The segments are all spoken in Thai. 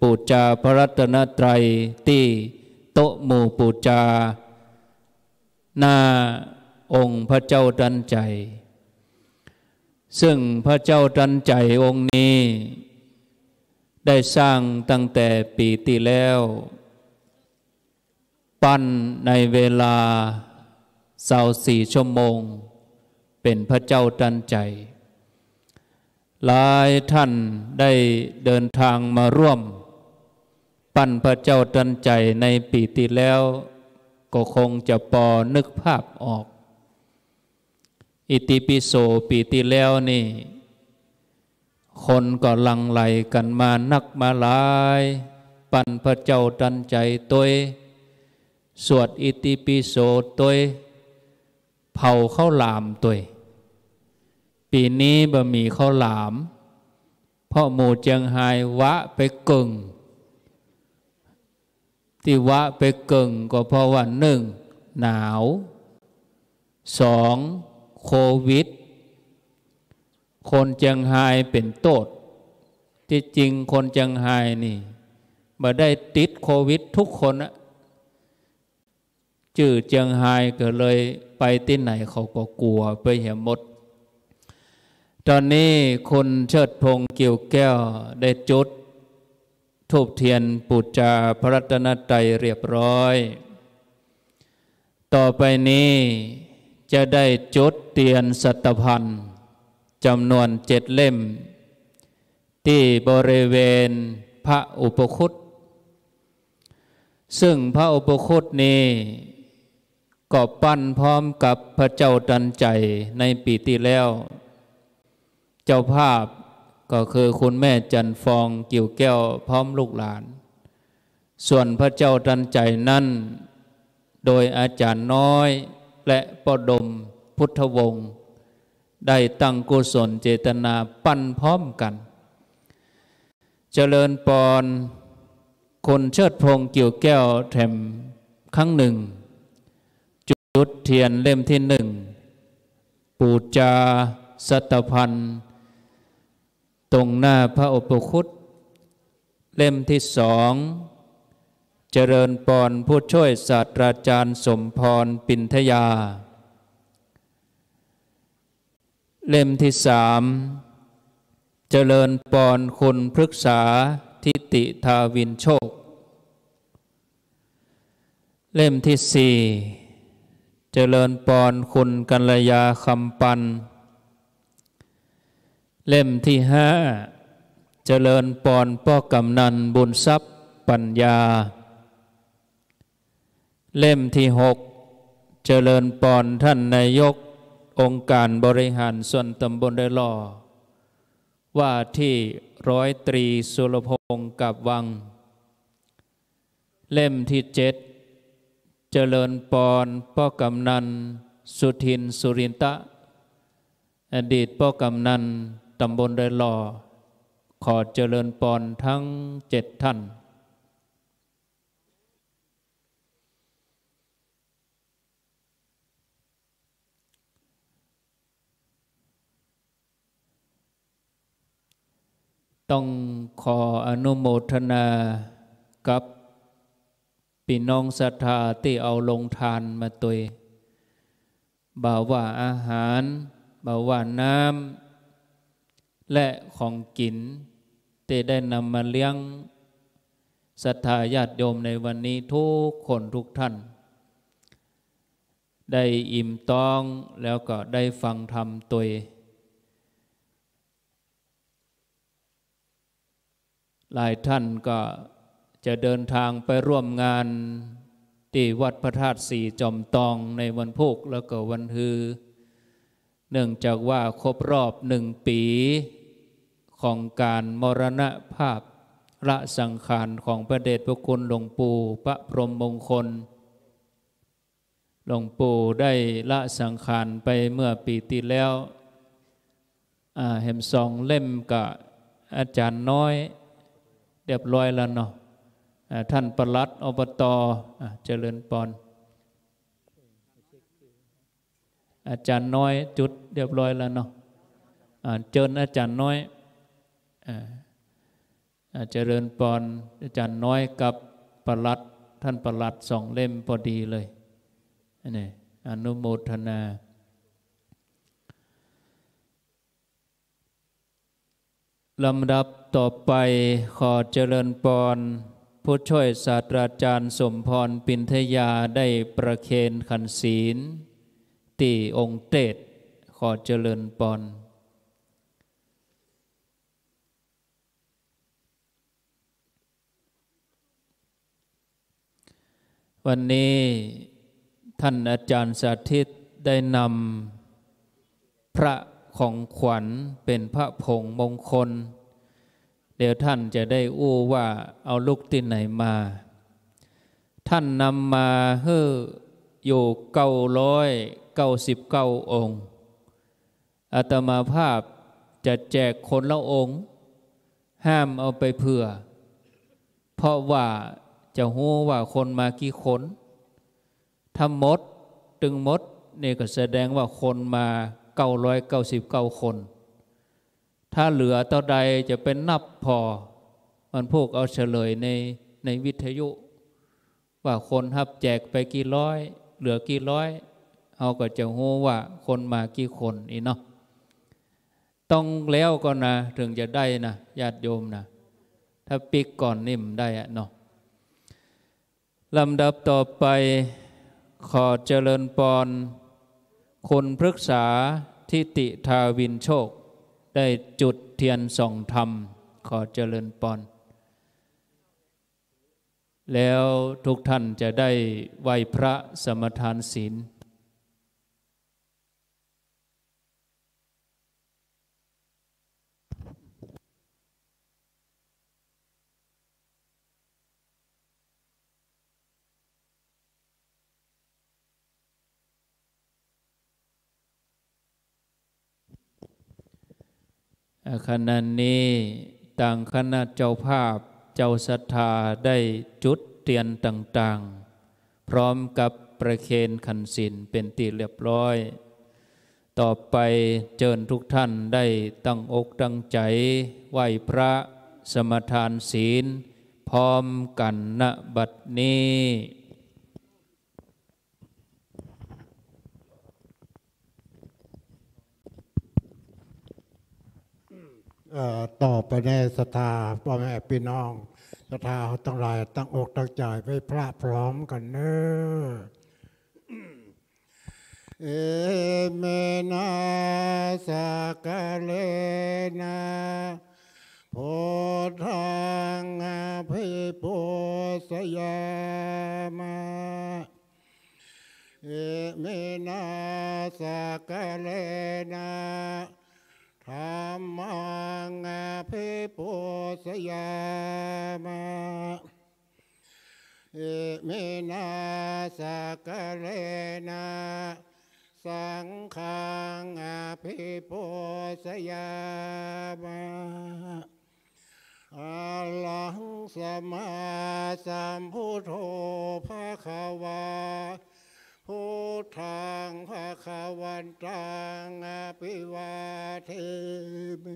ปูจาพระรัตนตรัยที่โต๊ะหมู่ปูจาหน้าองค์พระเจ้าดันใจซึ่งพระเจ้าดันใจองค์นี้ได้สร้างตั้งแต่ปีที่แล้วปั้นในเวลา24 ชั่วโมงเป็นพระเจ้าดันใจหลายท่านได้เดินทางมาร่วมปั้นพระเจ้าดันใจในปีที่แล้วก็คงจะพอนึกภาพออกอิติปิโสปีที่แล้วนี่คนก็หลั่งไหลกันมานักมาหลายปั้นพระเจ้าดันใจตัวสวดอิติปิโสตัวเผาข้าวหลามตัวปีนี้บ่มีข้าวหลามเพราะหมู่เจียงไฮ้วะไปกึ่งที่วะไปกึ่งก็เพราะว่าหนึ่งหนาวสองโควิดคนเจียงไฮ้เป็นโทษที่จริงคนเจียงไฮ้นี่มาได้ติดโควิดทุกคนอะชื่อเจียงไฮ้ก็เลยไปที่ไหนเขาก็กลัวไปเหี่ยหมดตอนนี้คุณเชิดพงษ์เกี่ยวแก้วได้จุดธูปเทียนปูจาพระรัตนตรัยเรียบร้อยต่อไปนี้จะได้จุดเทียนสัตพันธ์จำนวน7 เล่มที่บริเวณพระอุปคุตซึ่งพระอุปคุตนี้ก็ปั้นพร้อมกับพระเจ้าดันใจในปีที่แล้วเจ้าภาพก็คือคุณแม่จันฟองกิ่วแก้วพร้อมลูกหลานส่วนพระเจ้าดันใจนั้นโดยอาจารย์น้อยและปดมพุทธวงศ์ได้ตั้งกุศลเจตนาปั้นพร้อมกันเจริญปอนคนเชิดพงษ์กิ่วแก้วแถมครั้งหนึ่งจุดเทียนเล่มที่1ปูจาสัตพันธ์ตรงหน้าพระอุปคุตเล่มที่2เจริญปอนผู้ช่วยศาสตราจารย์สมพรปินทยาเล่มที่3เจริญปอนคุณพฤกษาทิติทาวินโชคเล่มที่4เจริญปอนคุณกัลยาคำปันเล่มที่5เจริญปอนพ่อกำนันบุญทรัพย์ปัญญาเล่มที่6เจริญปอนท่านนายกองค์การบริหารส่วนตำบลไดหล่อว่าที่100 ตรีสุรพงศ์กับวังเล่มที่7เจริญปอนพ่อกำนันสุทินสุรินตะอดีตพ่อกำนันตำบลไดหล่อขอเจริญปอนทั้ง7 ท่านต้องขออนุโมทนากับพี่น้องศรัทธาที่เอาลงทานมาตัวบ่าว่าอาหารบ่าว่าน้ำและของกินที่ได้นำมาเลี้ยงศรัทธาญาติโยมในวันนี้ทุกคนทุกท่านได้อิ่มท้องแล้วก็ได้ฟังธรรมตัวหลายท่านก็จะเดินทางไปร่วมงานที่วัดพระธาตุสีจอมตองในวันพุธแล้วก็วันฮือเนื่องจากว่าครบรอบ1 ปีของการมรณภาพละสังขารของพระเดชพระคุณหลวงปู่พระพรหมมงคลหลวงปู่ได้ละสังขารไปเมื่อปีที่แล้วเห็น2 เล่มกับอาจารย์น้อยเรียบร้อยแล้วเนาะท่านปลัดอบต.เจริญปอนอาจารย์น้อยจุดเรียบร้อยแล้วเนาะเจิญอาจารย์น้อยเจริญพรอาจารย์น้อยกับประหลัดท่านประหลัด2 เล่มพอดีเลยนี่อนุโมทนาลำดับต่อไปขอเจริญพรผู้ช่วยศาสตราจารย์สมพรปินทยาได้ประเคนขันศีลที่องค์เตศขอเจริญพรวันนี้ท่านอาจารย์สาธิตได้นำพระของขวัญเป็นพระผงมงคลเดี๋ยวท่านจะได้อู้ว่าเอาลูกที่ไหนมาท่านนำมาอยู่999 องค์อาตมาภาพจะแจกคนละองค์ห้ามเอาไปเผื่อเพราะว่าจะรู้ว่าคนมากี่คนถ้าหมดตึงหมดนี่ก็แสดงว่าคนมา999 คนถ้าเหลือเท่าใดจะเป็นนับพอมันพวกเอาเฉลยในวิทยุว่าคนฮับแจกไปกี่ร้อยเหลือกี่ร้อยเอาก็จะรู้ว่าคนมากี่คนอีเนาะต้องแล้วก็นะถึงจะได้นะญาติโยมนะถ้าปิกก่อนนิ่มได้อะเนาะลำดับต่อไปขอเจริญพรคนพฤกษาทิติทาวินโชคได้จุดเทียนส่องธรรมขอเจริญพรแล้วทุกท่านจะได้ไหว้พระสมทานศีลขณะนี้ต่างคณะเจ้าภาพเจ้าศรัทธาได้จุดเทียนต่างๆพร้อมกับประเคนขันศีลเป็นที่เรียบร้อยต่อไปเชิญทุกท่านได้ตั้งอกตั้งใจไหว้พระสมทานศีลพร้อมกันณบัดนี้ต่อไปในศรัทธาพ่อแม่พี่น้องศรัทธาทั้งหลายตั้งอกตั้งใจไว้พระพร้อมกันเนอเอเมนาสกาเลนะโพธังอภิปุสยามะเอเมนาสกาเลนะธรรมังอภิปุสยามะเอเมนาสกะเลนะสังฆังอภิปุสยามะอะระหังสัมมาสัมพุทโธภควาพุทธังภควันตังอภิวาเทมิ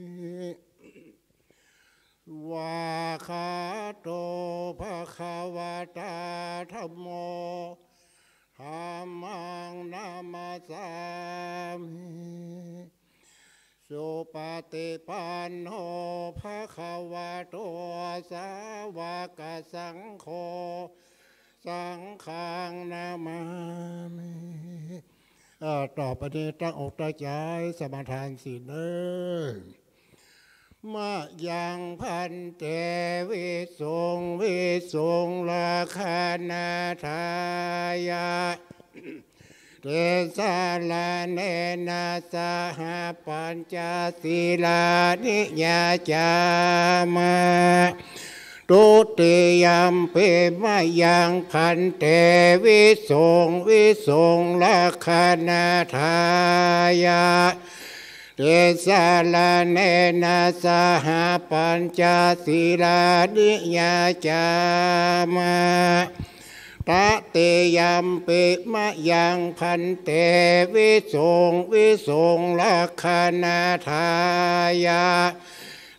วาคาโตภควตาธัมโมธัมมังนามัสสามิสุปฏิปันโนภควโตสาวกสังโฆสังฆังนามามิต่อไปนี้ตั้งอกตั้งใจสมาทานศีลเด้อมะยังพันเตวิสุงวิสุงลาคานาทายะเตสาลาเนนะสหปัญจศีลานิยาจามะตุติยัมปิมะยังพันเตวิสุงวิสุงลาคานาทายะเตสาลาเนนะสหปัญจศีลานิยาจามะตติยัมปิมะยังพันเตวิสุงวิสุงลาคานาทายะเต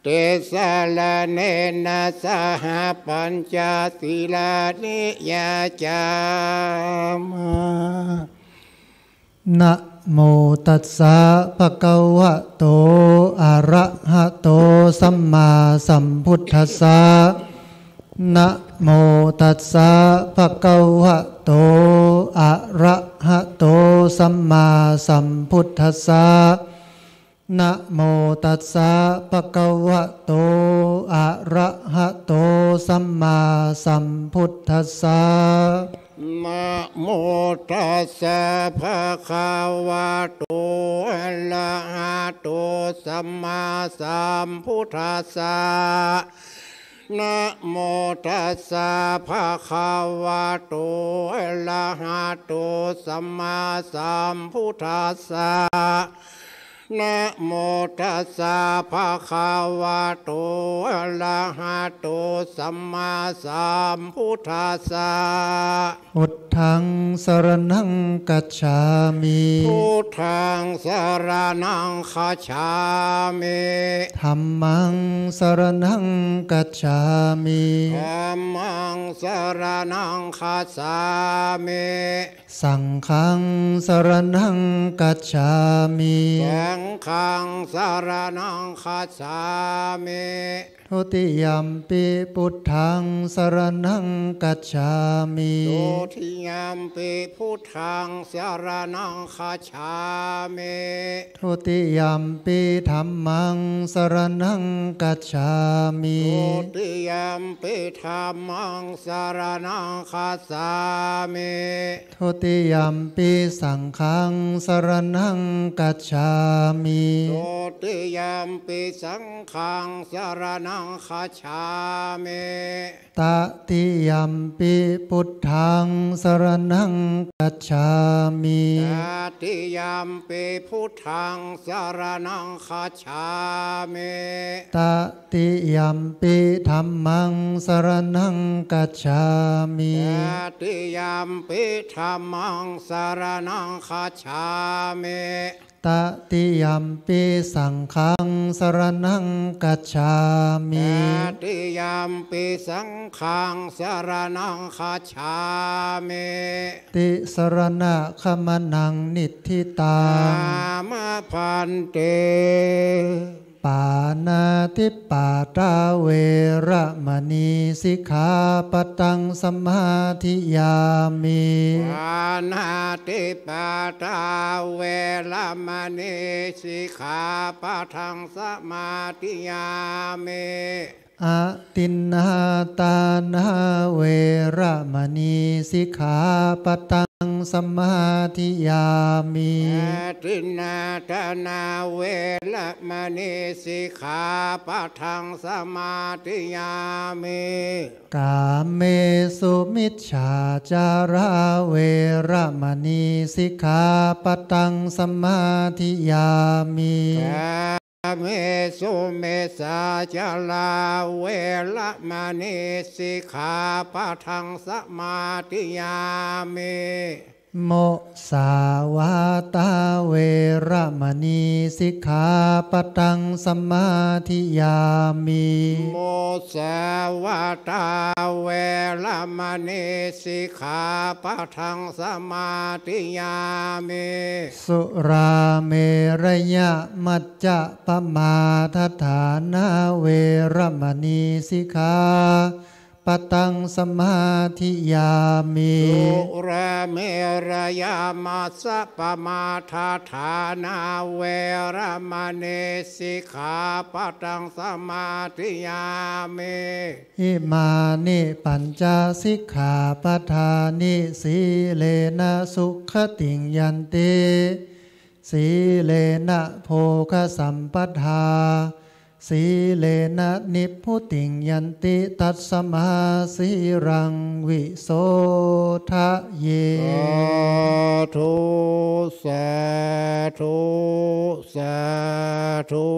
เตสาลาเนนะสหปัญจศีลานิยาจามะนะโมตัสสะภะคะวะโตอะระหะโตสัมมาสัมพุทธัสสะนะโมตัสสะภะคะวะโตอะระหะโตสัมมาสัมพุทธัสสะนะโมตัสสะภะคะวะโตอะระหะโตสัมมาสัมพุทธัสสะนะโมตัสสะภะคะวะโตอะระหะโตสัมมาสัมพุทธัสสะนะโมตัสสะภะคะวะโตอะระหะโตสัมมาสัมพุทธัสสะนะโมตัสสะภะคะวะโตอะระหะโตสัมมาสัมพุทธัสสะพุทธังสรณังกัจฉามิพุทธังสรณังคัจฉามิธัมมังสรณังกัจฉามิธัมมังสรณังคัจฉามิสังฆังสรณังกัจฉามิสังฆังสรณังคัจฉามิทุติยัมปิพุทธังสรณังกัจฉามิทุติยัมปิพุทธังสรณังคัจฉามิทุติยัมปิธัมมังสรณังกัจฉามิทุติยัมปิธัมมังสรณังคัจฉามิทุติยัมปิสังฆังสรณังกัจฉามิทุติยัมปิสังฆังสรณังคัจฉามิตติยัมปิพุทธังสรณังกัจฉามิตติยัมปิพุทธังสรณังคัจฉามิตติยัมปิธัมมังสรณังกัจฉามิตติยัมปิธัมมังสรณังคัจฉามิตติยัมปิสังฆังสรณังกัจฉามิตติยัมปิสังฆังสรณังคัจฉามิติสรณะขมนังนิทธิตังอามะพันเตปานาติปาตาเวระมณีสิกขาปตังสมาธิยามิปานาติปาตาเวระมณีสิกขาปตังสมาธิยามิอะตินนาตานาเวระมณีสิกขาปตังสมาธิยามิอะตินนาตานาเวระมณีสิกขาปตังสมาธิยามิกาเมสุมิจฉาจาราเวระมณีสิกขาปตังสมาธิยามิเมสุเมสาจาลาเวระมณีสิกขาปตังสมาธิยามิโมสาวาตาเวระมณีสิกขาปตังสมาธิยามิโมสาวาตาเวระมณีสิกขาปตังสมาธิยามิสุราเมรยะมัจจะปมาทฐานาเวระมณีสิกขาปตังสมาธิยามิสุราเมรยามัสสะปมาทฐานาเวระมณีสิกขาปตังสมาธิยามิอิมานิปัญจสิกขาปทานิสีเลนะสุขติงยันติสีเลนะโภคสัมปทาสีเลนะนิพพุติงยันติตัสมาสีรังวิโสทะเยสาธุสาธุสาธุ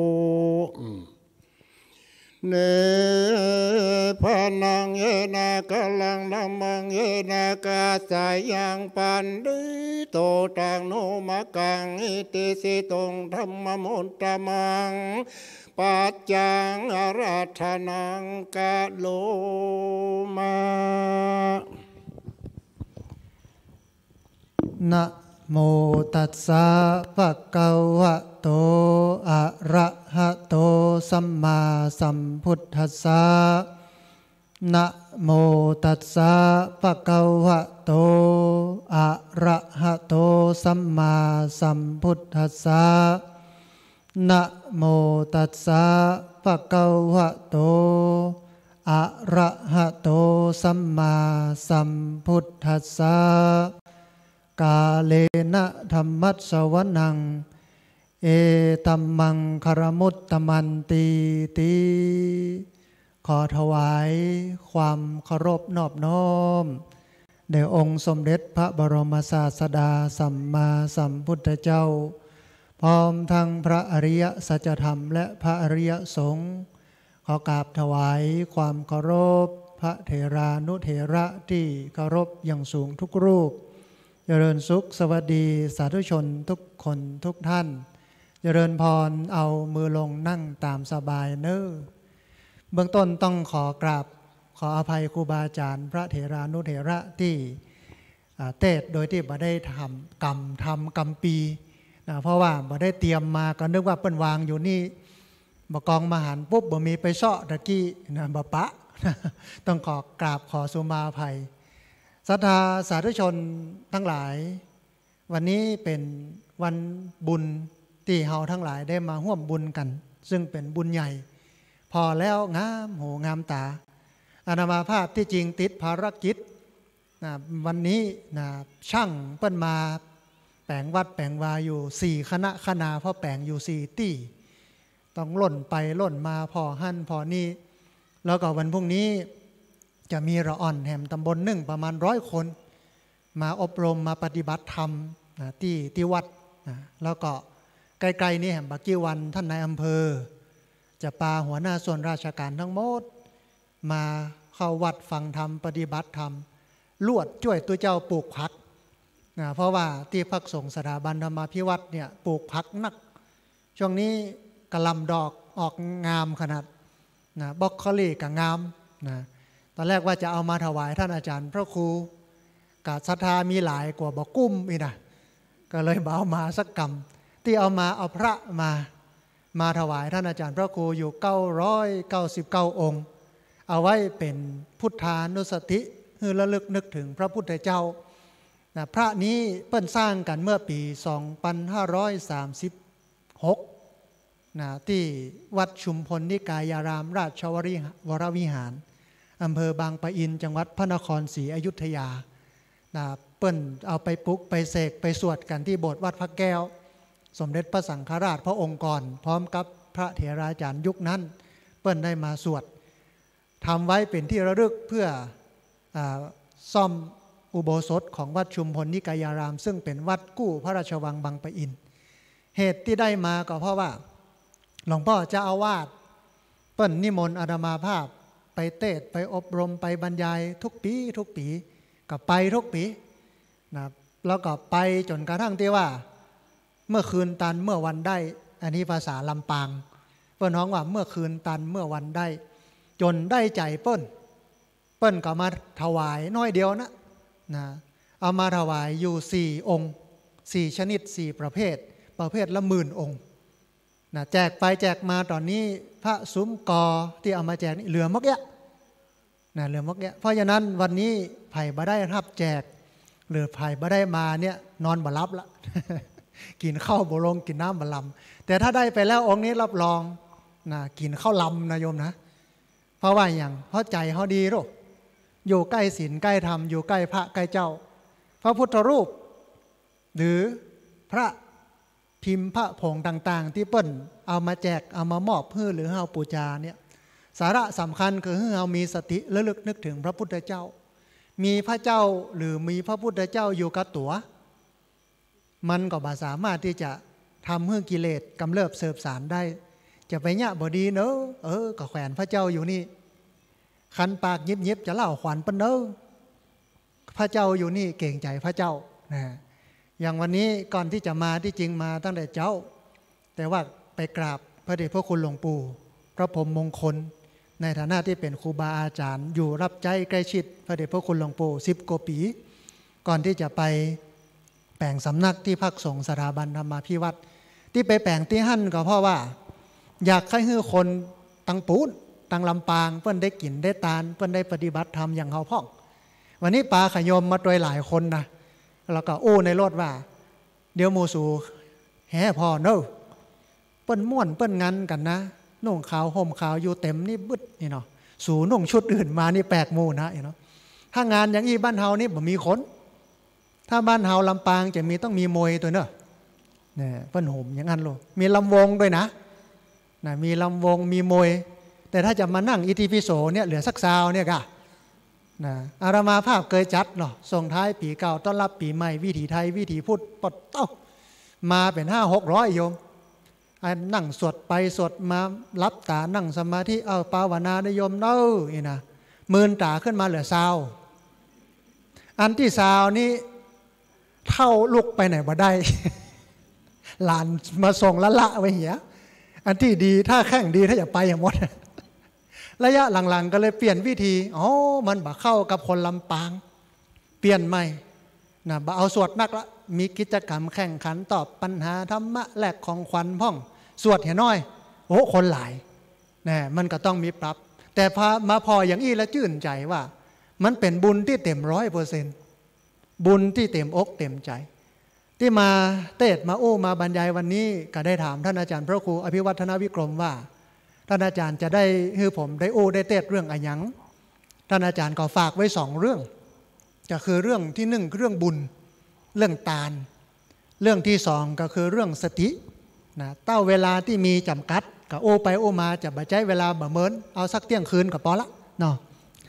เนพนังเยนะกะลังนัมมังเยนะกาสายังปันดิโตตังโนมะกังอิติสิตงธัมมมุตตะมังปปัจจังอาราธนังกะโลมานะโมตัสสะภะคะวะโตอะระหะโตสัมมาสัมพุทธัสสะนะโมตัสสะภะคะวะโตอะระหะโตสัมมาสัมพุทธัสสะนะโมตัสสะภะคะวะโตอะระหะโตสัมมาสัมพุทธัสสะกาเลนะธัมมัสสวนังเอตัมมังคารมุตตมันตีติขอถวายความเคารพนอบน้อมแด่องค์สมเด็จพระบรมศาสดาสัมมาสัมพุทธเจ้าพร้อมทั้งพระอริยสัจธรรมและพระอริยสงฆ์ขอกราบถวายความเคารพพระเถรานุเถระที่เคารพอย่างสูงทุกรูปเจริญสุขสวัสดีสาธุชนทุกคนทุกท่านเจริญพรเอามือลงนั่งตามสบายเน้อเบื้องต้นต้องขอกราบขออภัยครูบาอาจารย์พระเถรานุเถระที่เทศโดยที่บ่ได้ทำกรรมปีนะเพราะว่าบ่ได้เตรียมมาก็นึกว่าเปิ้นวางอยู่นี่บ่กองมหันต์ปุ๊บบ่มีไปเซาะตะกี้นะบ่ปะต้องขอกราบขอสุมาอภัยศรัทธาสาธุชนทั้งหลายวันนี้เป็นวันบุญที่เฮาทั้งหลายได้มาร่วมบุญกันซึ่งเป็นบุญใหญ่พอแล้วงามหูงามตาอาตมาภาพที่จริงติดภารกิจนะวันนี้นะช่างเปิ้นมาแปลงวัดแปลงวาอยู่4คณะคณาเพราะแปลงอยู่4ที่ต้องล่นไปล่นมาพอหั่นพอนี่แล้วก็วันพรุ่งนี้จะมีระอ่อนแห่มตำบลหนึ่งประมาณ100 คนมาอบรมมาปฏิบัติธรรมนะที่วัดนะแล้วก็ใกล้ๆนี่แห่มบักกี้วันท่านนายอำเภอจะปาหัวหน้าส่วนราชการทั้งหมดมาเข้าวัดฟังธรรมปฏิบัติธรรมลวดช่วยตัวเจ้าปลูกผักนะเพราะว่าที่พักสงฆ์สถาบันธรรมาภิวัตน์เนี่ยปลูกผักนักช่วงนี้กระลำดอกออกงามขนาดนะบล็อกโคลี่ก็งามนะตอนแรกว่าจะเอามาถวายท่านอาจารย์พระครูกาศรัทธามีหลายกว่าบอกกุ้มอีกนะก็เลยเอามาสักกรรมที่เอาพระมาถวายท่านอาจารย์พระครูอยู่999 องค์เอาไว้เป็นพุทธานุสติคือระลึกนึกถึงพระพุทธเจ้านะพระนี้เปิ้นสร้างกันเมื่อปี2536นะที่วัดชุมพลนิกายารามราชวรวิหารอำเภอบางปะอินจังหวัดพระนครศรีอยุธยานะเปิ้นเอาไปปลุกไปเสกไปสวดกันที่โบสถ์วัดพระแก้วสมเด็จพระสังฆราชพระองค์ก่อนพร้อมกับพระเถราจารย์ยุคนั้นเปิ้นได้มาสวดทำไว้เป็นที่ระลึกเพื่อซ่อมอุโบสถของวัดชุมพลนิกายารามซึ่งเป็นวัดกู้พระราชวังบางปะอินเหตุที่ได้มาก็เพราะว่าหลวงพ่อเจ้าอาวาสเปิ้นนิมนต์อาตมาภาพไปเทศไปอบรมไปบรรยายทุกปีก็ไปทุกปีนะแล้วก็ไปจนกระทั่งที่ว่าเมื่อคืนตันเมื่อวันได้อันนี้ภาษาลำปางเปิ้นฮ้องว่าเมื่อคืนตันเมื่อวันได้จนได้ใจเปิ้นก็มาถวายน้อยเดียวนะเอามาถวายอยู่4 องค์4ชนิด4ประเภทละ10,000 องค์นะแจกไปแจกมาตอนนี้พระซุ้มกอที่เอามาแจกนี่เหลือมกเยอะนะเหลือมกเยอะเพราะฉะนั้นวันนี้ไผ่บ่ได้รับแจกหรือไผ่บ่ได้มาเนี่ยนอนบ่หลับละ กินข้าวบ่ลงกินน้ำบ่ลำแต่ถ้าได้ไปแล้วองค์นี้รับรองนะกินข้าวลำนะโยมนะเพราะว่าอย่างเพราะใจเขาดีหรออยู่ใกล้ศีลใกล้ธรรมอยู่ใกล้พระใกล้เจ้าพระพุทธรูปหรือพระพิมพ์พระผงต่างๆที่เปิ้นเอามาแจกเอามามอบเพื่อหรือเฮาปูชาเนี่ยสาระสำคัญคือให้เฮามีสติระลึกนึกถึงพระพุทธเจ้ามีพระเจ้าหรือมีพระพุทธเจ้าอยู่กับตัวมันก็บ่สามารถที่จะทำให้กิเลสกำเริบเสบสารได้จะไปเนี่ยบ่ดีเนอะก็แขวนพระเจ้าอยู่นี่คันปากยิบจะเล่าขวัญปนเนอะพระเจ้าอยู่นี่เก่งใจพระเจ้านะอย่างวันนี้ก่อนที่จะมาที่จริงมาตั้งแต่เจ้าแต่ว่าไปกราบพระเดชพระคุณหลวงปู่พระพรหมมงคลในฐานะที่เป็นครูบาอาจารย์อยู่รับใจใกล้ชิดพระเดชพระคุณหลวงปู่10 กว่าปีก่อนที่จะไปแปลงสำนักที่พักสงฆ์สถาบันธรรมาภิวัตรที่ไปแปลงที่หั่นก็เพราะว่าอยากให้คนตังปูนตังลำปางเพื่อนได้กินได้ตาลเพื่อนได้ปฏิบัติธรรมอย่างเขาพ่องวันนี้ปาขยมมาโดยหลายคนนะแล้วก็อู้ในรถว่าเดี๋ยวโมสูแห่พอเนอะเปิ้นม่วนเปิ้นงันกันนะนุ่งขาวห่มขาวอยู่เต็มนี่บึดนี่เนาะสูนุ่งชุดอื่นมานี่แปลกมูนะเนาะถ้างานอย่างอีบ้านเฮานี่บ่มีคนถ้าบ้านเฮาลำปางจะมีต้องมีมวยตัวเนอะเนี่ยเปิ้นห่มอย่างนั้นโลมีลำวงด้วยนะมีลำวงมีมวยแต่ถ้าจะมานั่งอิติปิโสเนี่ยเหลือสักซาวเนี่ยกะอารามาภาพเคยจัดเนาะส่งท้ายปีเก่าต้อนรับปีใหม่วิถีไทยวิถีพุทธปดเต้ามาเป็น500-600โยมนั่งสวดไปสวดมารับตานั่งสมาธิเอาภาวนาได้โยมเนาะนี่นะมื่นตาขึ้นมาเหลือซาวอันที่ซาวนี้เท่าลุกไปไหนบ่ได้ หลานมาส่งละไว้เหี้ยอันที่ดีถ้าแข่งดีถ้าอย่าไปอย่างหมดระยะหลังๆก็เลยเปลี่ยนวิธีมันบ่เข้ากับคนลำปางเปลี่ยนใหม่นะบ่เอาสวดนักละมีกิจกรรมแข่งขันตอบปัญหาธรรมะแลกของขวัญพ่องสวดเห็นน้อยคนหลายนะมันก็ต้องมีปรับแต่มาพออย่างอี้แล้วชื่นใจว่ามันเป็นบุญที่เต็ม100%บุญที่เต็มอกเต็มใจที่มาเทศมามาบรรยายวันนี้ก็ได้ถามท่านอาจารย์พระครูอภิวัฒนวิกรมว่าท่านอาจารย์จะได้ให้ผมได้ได้เทศเรื่องอะไรยังท่านอาจารย์ก็ฝากไว้2 เรื่องก็คือเรื่องที่1เรื่องบุญเรื่องตาลเรื่องที่2ก็คือเรื่องสตินะเต้าเวลาที่มีจำกัดก็ไปมาจะบ่ใช้เวลาบ่เหมือนเอาสักเที่ยงคืนก็พอละเนาะ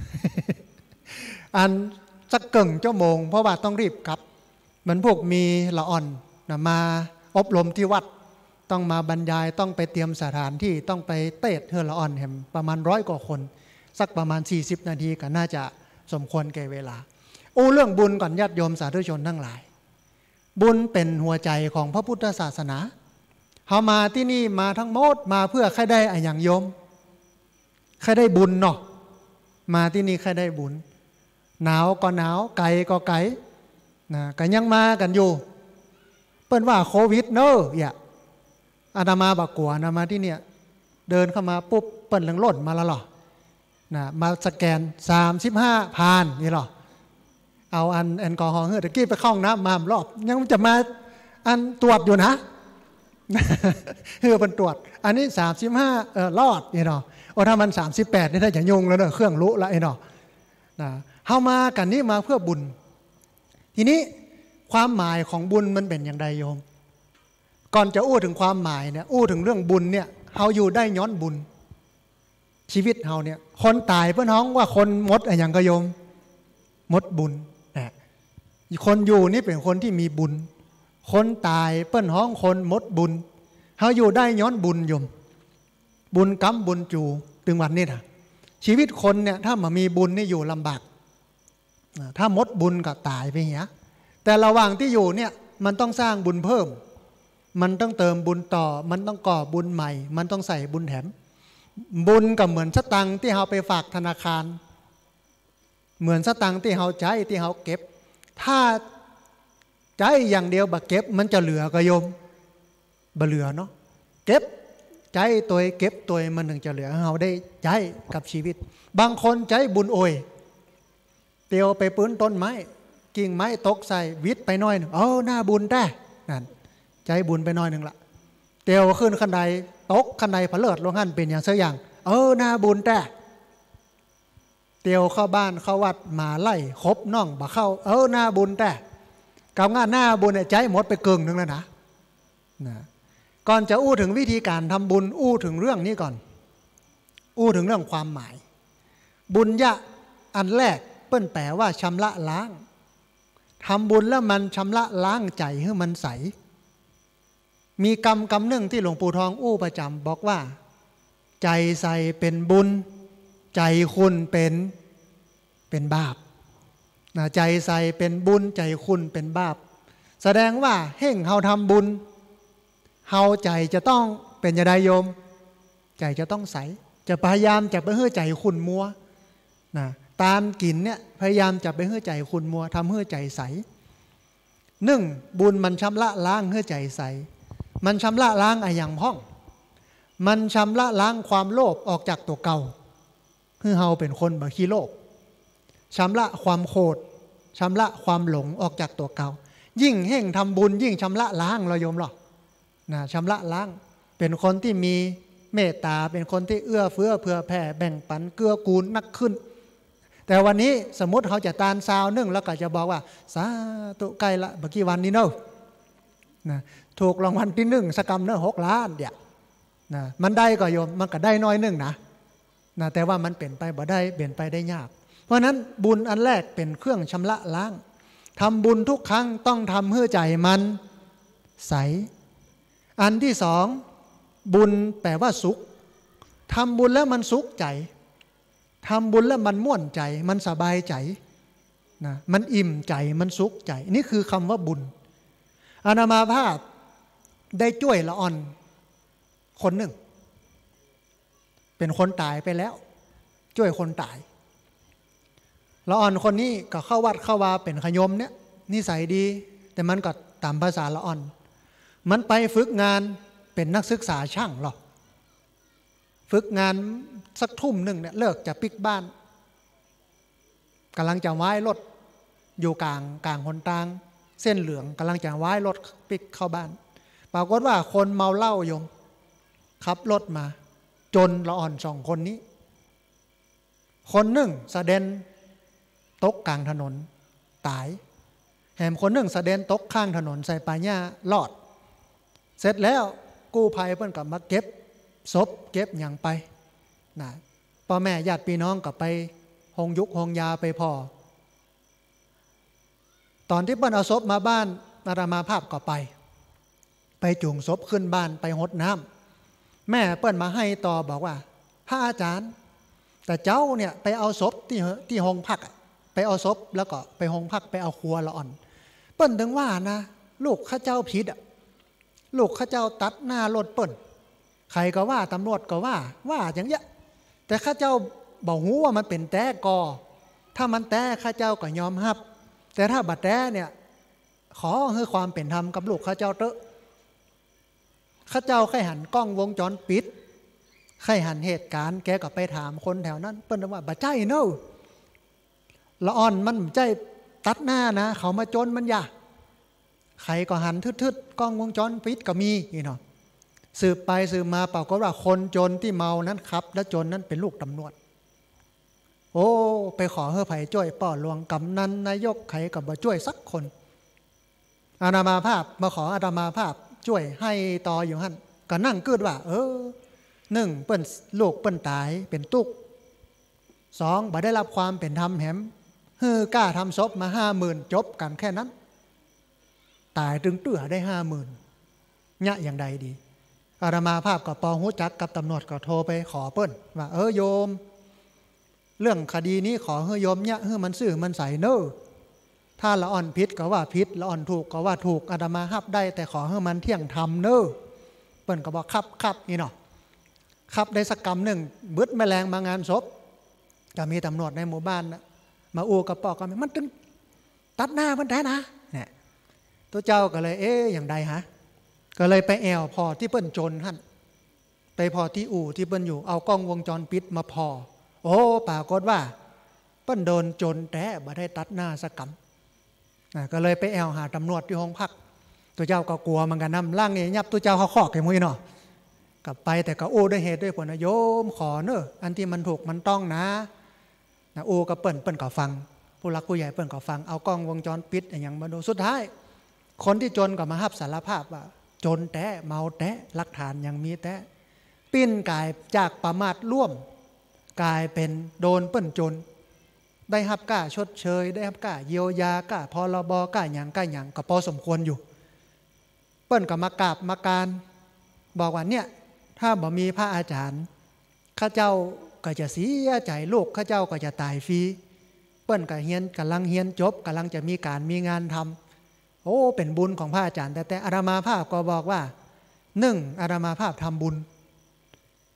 อันสัก1 ชั่วโมงเพราะว่าต้องรีบกลับเหมือนพวกมีละอ่อนนะมาอบรมที่วัดต้องมาบรรยายต้องไปเตรียมสถานที่ต้องไปเทศเฮละอ่อนแห่งประมาณ100 กว่าคนสักประมาณ40 นาทีก็น่าจะสมควรแก่เวลาเรื่องบุญก่อนญาติโยมสาธุชนทั้งหลายบุญเป็นหัวใจของพระพุทธศาสนาเขามาที่นี่มาทั้งหมดมาเพื่อใครได้อย่างโยมใครได้บุญเนาะมาที่นี่ใครได้บุญหนาวก็หนาวไกลก็ไกลนะก็ยังมากันอยู่เปิ้นว่าโควิดเนอะอาตมาบักกัวนะมาที่เนี่ยเดินเข้ามาปุ๊บเปิ้นหลังล่นมาแล้วหรอนะมาสแกน35ผ่านนี่หรอเอาอันแอลกอฮอล์ตะกี้ไปเข้าห้องน้ำมารอบยังจะมาอันตรวจอยู่นะเป็นตรวจอันนี้35รอดนี่เนาะถ้ามัน38นี่ถ้าจะยุ่งแล้วเนาะเครื่องรู้ละไอ้เนาะนะเฮามากันนี่มาเพื่อบุญทีนี้ความหมายของบุญมันเป็นอย่างไรโยมก่อนจะถึงความหมายเนี่ยถึงเรื่องบุญเนี่ยเฮาอยู่ได้ย้อนบุญชีวิตเฮาเนี่ยคนตายเพื่อนน้องว่าคนมดอย่างก็โยมมดบุญคนอยู่นี่เป็นคนที่มีบุญคนตายเปิ้นห้องคนมดบุญเฮาอยู่ได้ย้อนบุญโยมบุญกรรมบุญจูถึงวันนี้นะชีวิตคนเนี่ยถ้ามามีบุญนี่อยู่ลำบากถ้ามดบุญก็ตายไปเหี้ยแต่ระหว่างที่อยู่เนี่ยมันต้องสร้างบุญเพิ่มมันต้องเติมบุญต่อมันต้องก่อบุญใหม่มันต้องใส่บุญแถมบุญก็เหมือนสตังค์ที่เฮาไปฝากธนาคารเหมือนสตังค์ที่เฮาใช้ที่เฮาเก็บถ้าใจอย่างเดียวบ่เก็บมันจะเหลือก็โยมบ่เหลือเนาะเก็บใจตัวเก็บตัวมันถึงจะเหลือเฮาได้ใจกับชีวิตบางคนใจบุญโอยเตียวไปปื้นต้นไม้กิ่งไม้ตกใส่วิทย์ไปหน่อยนึงหน้าบุญแต่นั่นใจบุญไปหน่อยนึงละเตียวขึ้นขั้นใดตกขั้นใดผเลิดลงหันเป็นอย่างเสียอย่างหน้าบุญแต่เตียวเข้าบ้านเข้าวัดมาไล่คบน้องบ่เข้าหน้าบุญแต่กำงานหน้าบุญใจหมดไปเกิงนึงแล้วนะก่อนจะถึงวิธีการทำบุญถึงเรื่องนี้ก่อนถึงเรื่องความหมายบุญยะอันแรกเปิ้นแปลว่าชำระล้างทำบุญแล้วมันชำระล้างใจให้มันใสมีกรรมหนึ่งที่หลวงปู่ทองประจำบอกว่าใจใสเป็นบุญใจคุณเป็นบาปใจใสเป็นบุญใจคุณเป็นบาปแสดงว่าเฮ่งเฮาทำบุญเฮาใจจะต้องเป็นอย่างไรโยมใจจะต้องใสจะพยายามจะไปให้ใจขุ่นมัวนะตามกินเนี่ยพยายามจะไปให้ใจขุ่นมัวทำให้ใจใสบุญมันชำระล้างให้ใจใสมันชำระล้างไอ้อย่างพ้องมันชำระล้างความโลภออกจากตัวเก่าคือเฮาเป็นคนบ่ขี้โลภชำระความโกรธชำระความหลงออกจากตัวเก่ายิ่งเห่งทำบุญยิ่งชำระล้างเราโยมหรอนะชำระล้างเป็นคนที่มีเมตตาเป็นคนที่เอื้อเฟื้อเผื่อแผ่แบ่งปันเกื้อกูลนักขึ้นแต่วันนี้สมมติเขาจะตานซาวนึ่งแล้วก็จะบอกว่าสาธุใกล้ละเมื่อกี้วันนี้เนอะนะถูกรางวัลที่1สักกรรมเนอะ6 ล้านเดี๋ยวนะมันได้ก็โยมมันก็ได้น้อยนึงนะแต่ว่ามันเป็นไปบ่ได้เป็นไปได้ยากเพราะนั้นบุญอันแรกเป็นเครื่องชำระล้างทำบุญทุกครั้งต้องทำให้ใจมันใสอันที่2บุญแปลว่าสุขทำบุญแล้วมันสุขใจทำบุญแล้วมันม่วนใจมันสบายใจนะมันอิ่มใจมันสุขใจนี่คือคำว่าบุญอาตมาภาพได้ช่วยละอ่อนคนหนึ่งเป็นคนตายไปแล้วช่วยคนตายละอ่อนคนนี้ก็เข้าวัดเข้าวาเป็นขยมเนี่ยนิสัยดีแต่มันก็ตามภาษาละอ่อนมันไปฝึกงานเป็นนักศึกษาช่างหรอฝึกงานสักทุ่มหนึ่งเนี่ยเลิกจะปิกบ้านกำลังจะว้ายรถอยู่กลางหนทางเส้นเหลืองกำลังจะว้ายรถปิกเข้าบ้านปรากฏว่าคนเมาเหล้าโยมขับรถมาจนละอ่อน2 คนนี้คนหนึ่งสะเด็นตกกลางถนนตายแถมคนหนึ่งสะเด็นตกข้างถนนใส่ป่าหญ้ารอดเสร็จแล้วกู้ภัยเพิ่นก็มาเก็บศพเก็บอย่างไปนะพ่อแม่ญาติพี่น้องก็ไปหงยุกหงยาไปพอตอนที่เพิ่นเอาศพมาบ้านอาตมาภาพก็ไปจูงศพขึ้นบ้านไปหดน้ำแม่เปิ้นมาให้ต่อบอกว่าพระอาจารย์แต่เจ้าเนี่ยไปเอาศพที่หงพักไปเอาศพแล้วก็ไปหงพักไปเอาครัวละอ่อนเปิ้นถึงว่านะลูกข้าเจ้าผิดลูกข้าเจ้าตัดหน้ารถเปิ้นใครก็ว่าตำรวจก็ว่าอย่างเงี้ยแต่ข้าเจ้าบอกหูว่ามันเป็นแต้กอถ้ามันแต้ข้าเจ้าก็ยอมรับแต่ถ้าบัดแต้เนี่ยขอให้ความเป็นธรรมกับลูกข้าเจ้าเถอะข้าเจ้าใครหันกล้องวงจรปิดใครหันเหตุการณ์แกก็ไปถามคนแถวนั้นเปิ้นว่าบ่ใจเนอะละอ่อนมันใจตัดหน้านะเขามาจนมันยากใครก็หันทึดๆกล้องวงจรปิดก็มีนี่เนาะสืบไปสืบมาเปล่าก็ว่าคนจนที่เมานั้นครับและจนนั้นเป็นลูกตำรวจโอ้ไปขอเฮือไผ่ช่วยป่อหลวงกำนันนายกใครกับบ่ช่วยสักคนอาตมาภาพมาขออาตมาภาพช่วยให้ต่ออยู่หั่นก็นั่งกึดว่า1เปิ้นลูกเปิ้นตายเป็นตุก2บ่ได้รับความเป็นธรรมแหมกล้าทำศพมา 50,000 จบกันแค่นั้นตายตึงเตื้อได้ 50,000 เนี่ยอย่างใดดีอาตมาภาพกับปองหูจักกับตำรวจก็โทรไปขอเปิ้นว่าโยมเรื่องคดีนี้ขอให้โยมเนี่ยให้มันซื่อมันใสเนอะถ้าละอ่อนผิดก็ว่าผิดละอ่อนถูกก็ว่าถูกอาตมาฮับได้แต่ขอให้มันเที่ยงธรรมเนอะเปิ้นก็บอกครับนี่เนาะครับได้สักกรรมหนึ่งบึดแมลงมางานศพก็มีตำรวจในหมู่บ้านนะมาอู้กับปอกกันมันตึงตัดหน้ามันได้นะเนี่ยตัวเจ้าก็เลยอย่างใดฮะก็เลยไปแอวพอที่เปิ้นจนหั่นไปพอที่อู่ที่เปิ้นอยู่เอากล้องวงจรปิดมาพอปรากฏว่าเปิ้นโดนจนแต่บ่ได้ตัดหน้าสักกรรมก็เลยไปแอวหาตำรวจที่ห้องพักตัวเจ้าก็กลัวมันกันนำล่างเงี้ยับตัวเจ้าเขาขอกแกมุ้ยเนาะกลับไปแต่ก็อู้ด้วยเหตุด้วยผลนะโยมขอเนอะอันที่มันถูกมันต้องนะอู้กับเปิ้นก็ฟังผู้รักผู้ใหญ่เปิ้นก็ฟังเอากล้องวงจรปิดอย่างมาดูสุดท้ายคนที่จนก็มารับสารภาพว่าจนแต่เมาแต่หลักฐานยังมีแต่ปิ้นกายจากประมาทร่วมกลายเป็นโดนเปิ้นจนได้รับก้าชดเชยได้รับก้าเยียวยาก้าพรบก้าอย่างก็พอสมควรอยู่เปิ้นก็มากราบมาการบอกว่าเนี่ยถ้าบ่มีพระอาจารย์ข้าเจ้าก็จะเสียใจลูกข้าเจ้าก็จะตายฟรีเปิ้นก็กำลังเฮียนจบกำลังจะมีการมีงานทำเป็นบุญของพระอาจารย์แต่อาตมาภาพก็บอกว่า1อาตมาภาพทำบุญ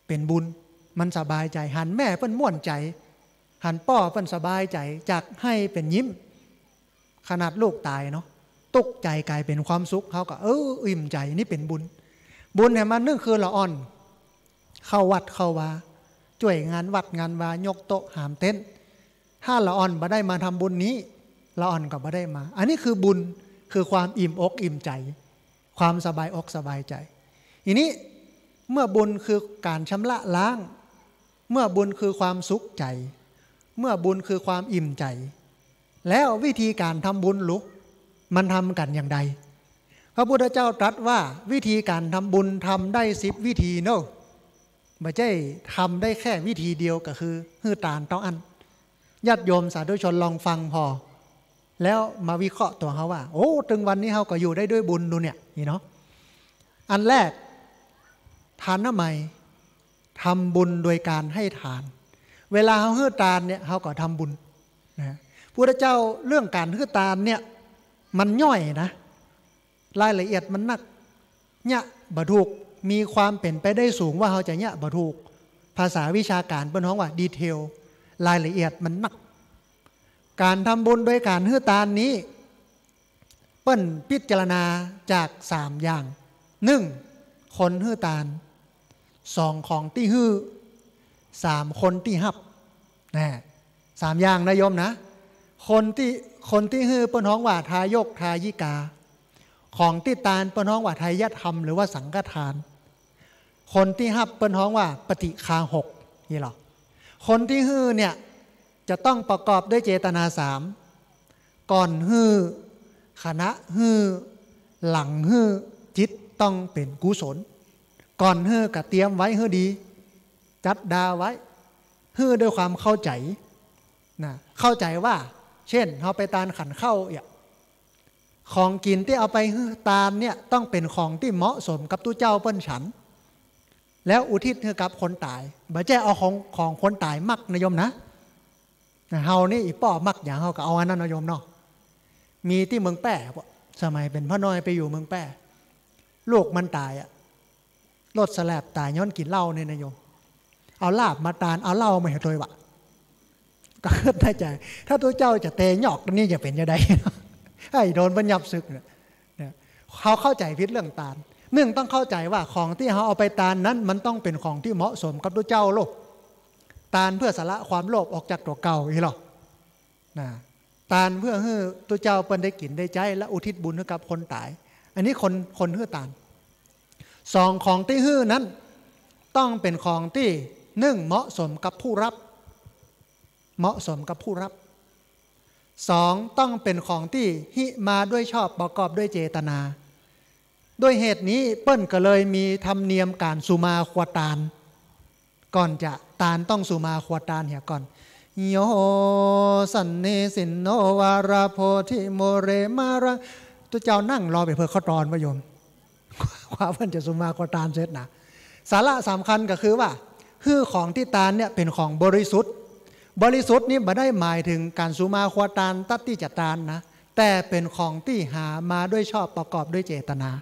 เป็นบุญมันสบายใจหันแม่เปิ้นม่วนใจหันป้อเปิ้นสบายใจจากให้เป็นยิ้มขนาดลูกตายเนาะตกใจกลายเป็นความสุขเขาก็อิ่มใจนี่เป็นบุญบุญเนี่ยมันนึกคือละอ่อนเข้าวัดเข้าวาช่วยงานวัดงานวายกโต๊ะหามเต้นถ้าละอ่อนบ่ได้มาทำบุญนี้ละอ่อนก็บ่ได้มาอันนี้คือบุญคือความอิ่มอกอิ่มใจความสบายอกสบายใจทีนี้เมื่อบุญคือการชำระล้างเมื่อบุญคือความสุขใจเมื่อบุญคือความอิ่มใจแล้ววิธีการทำบุญลุกมันทำกันอย่างใดพระพุทธเจ้าตรัสว่าวิธีการทำบุญทำได้10 วิธีเนอะไม่ใช่ทำได้แค่วิธีเดียวก็คือฮื้อตาลต้องอันญาติโยมสาธุชนลองฟังพอแล้วมาวิเคราะห์ตัวเขาว่าโอ้ถึงวันนี้เขาก็อยู่ได้ด้วยบุญดูเนี่ยนี่เนาะอันแรกทานน้ำใหม่ทำบุญโดยการให้ทานเวลาเขาฮื้อตาลเนี่ยเขาก็ทำบุญนะพุทธเจ้าเรื่องการฮื้อตาลเนี่ยมันย่อยนะรายละเอียดมันนักเนี่ยบรรทุกมีความเป็นไปได้สูงว่าเขาจะเนี่ยบรรทุกภาษาวิชาการเป็นห้องว่าดีเทลรายละเอียดมันนักการทำบุญโดยการฮื้อตาลนี้เปิ้นพิจารณาจาก3 อย่าง 1. คนฮื้อตาล 2. ของที่ฮื้อ 3. คนที่ฮับนะ3 อย่างนะโยมนะคนที่ฮื้อเปิ้นฮ้องว่าทายกทายิกาของที่ตาลเปิ้นฮ้องว่าทายธรรมหรือว่าสังฆทานคนที่ฮับเปิ้นฮ้องว่าปฏิฆาหกนี่หรอคนที่ฮื้อเนี่ยจะต้องประกอบด้วยเจตนา3ก่อนฮื้อขณะฮื้อหลังฮื้อจิตต้องเป็นกุศลก่อนฮื้อก็เตรียมไว้ฮื้อดีจัดดาไว้ฮื้อด้วยความเข้าใจนะเข้าใจว่าเช่นเราไปตาลขันเข้าของกินที่เอาไปฮื้อตาลเนี่ยต้องเป็นของที่เหมาะสมกับตู้เจ้าเปิ้นฉันแล้วอุทิศให้กับคนตายบ่ใช่เอาของคนตายมักนะโยมนะเฮานี่อีป้อมักอย่างเฮาก็เอาอันนั้นนะโยมเนาะมีที่เมืองแป้สมัยเป็นพ่อน้อยไปอยู่เมืองแป้ลูกมันตายรถสแลบตายย้อนกินเหล้าเนี่ยนะโยมเอาลาบมาตาลเอาเหล้ามาให้ตัววะก็คิดได้ใจถ้าตัวเจ้าจะเตะหยอกนี่จะเป็นยังไงให้โดนบรรยับศึกเนี่ยเขาเข้าใจผิดเรื่องตาลเนื่องต้องเข้าใจว่าของที่เขาเอาไปตาลนั้นมันต้องเป็นของที่เหมาะสมกับตัวเจ้าโลกตาลเพื่อสละความโลภออกจากตัวเก่าอีหรอนะตาลเพื่อให้ตัวเจ้าเปิ้นได้กินได้ใจและอุทิศบุญให้กับคนตายอันนี้คนฮื้อตาล2ของที่ฮื้อนั้นต้องเป็นของที่1เหมาะสมกับผู้รับเหมาะสมกับผู้รับ2ต้องเป็นของที่หิมาด้วยชอบประกอบด้วยเจตนาด้วยเหตุนี้เปิ้นก็เลยมีธรรมเนียมการสุมาควตาลก่อนจะตาลต้องสุมาควตาลเหี่ยก่อนโยสันเนสินโนวาราโพธิโมเรมาระตัวเจ้านั่งรอไปเพื่อเขาตอนประโยมกว่าเพิ่นจะสุมาควตาลเสร็จนะสาระสำคัญก็คือว่าฮื้อของที่ตาลเนี่ยเป็นของบริสุทธิ์บริสุทธิ์นี้ไม่ได้หมายถึงการสุมาควตาลตัดที่จะตาลนะแต่เป็นของที่หามาด้วยชอบประกอบด้วยเจตนา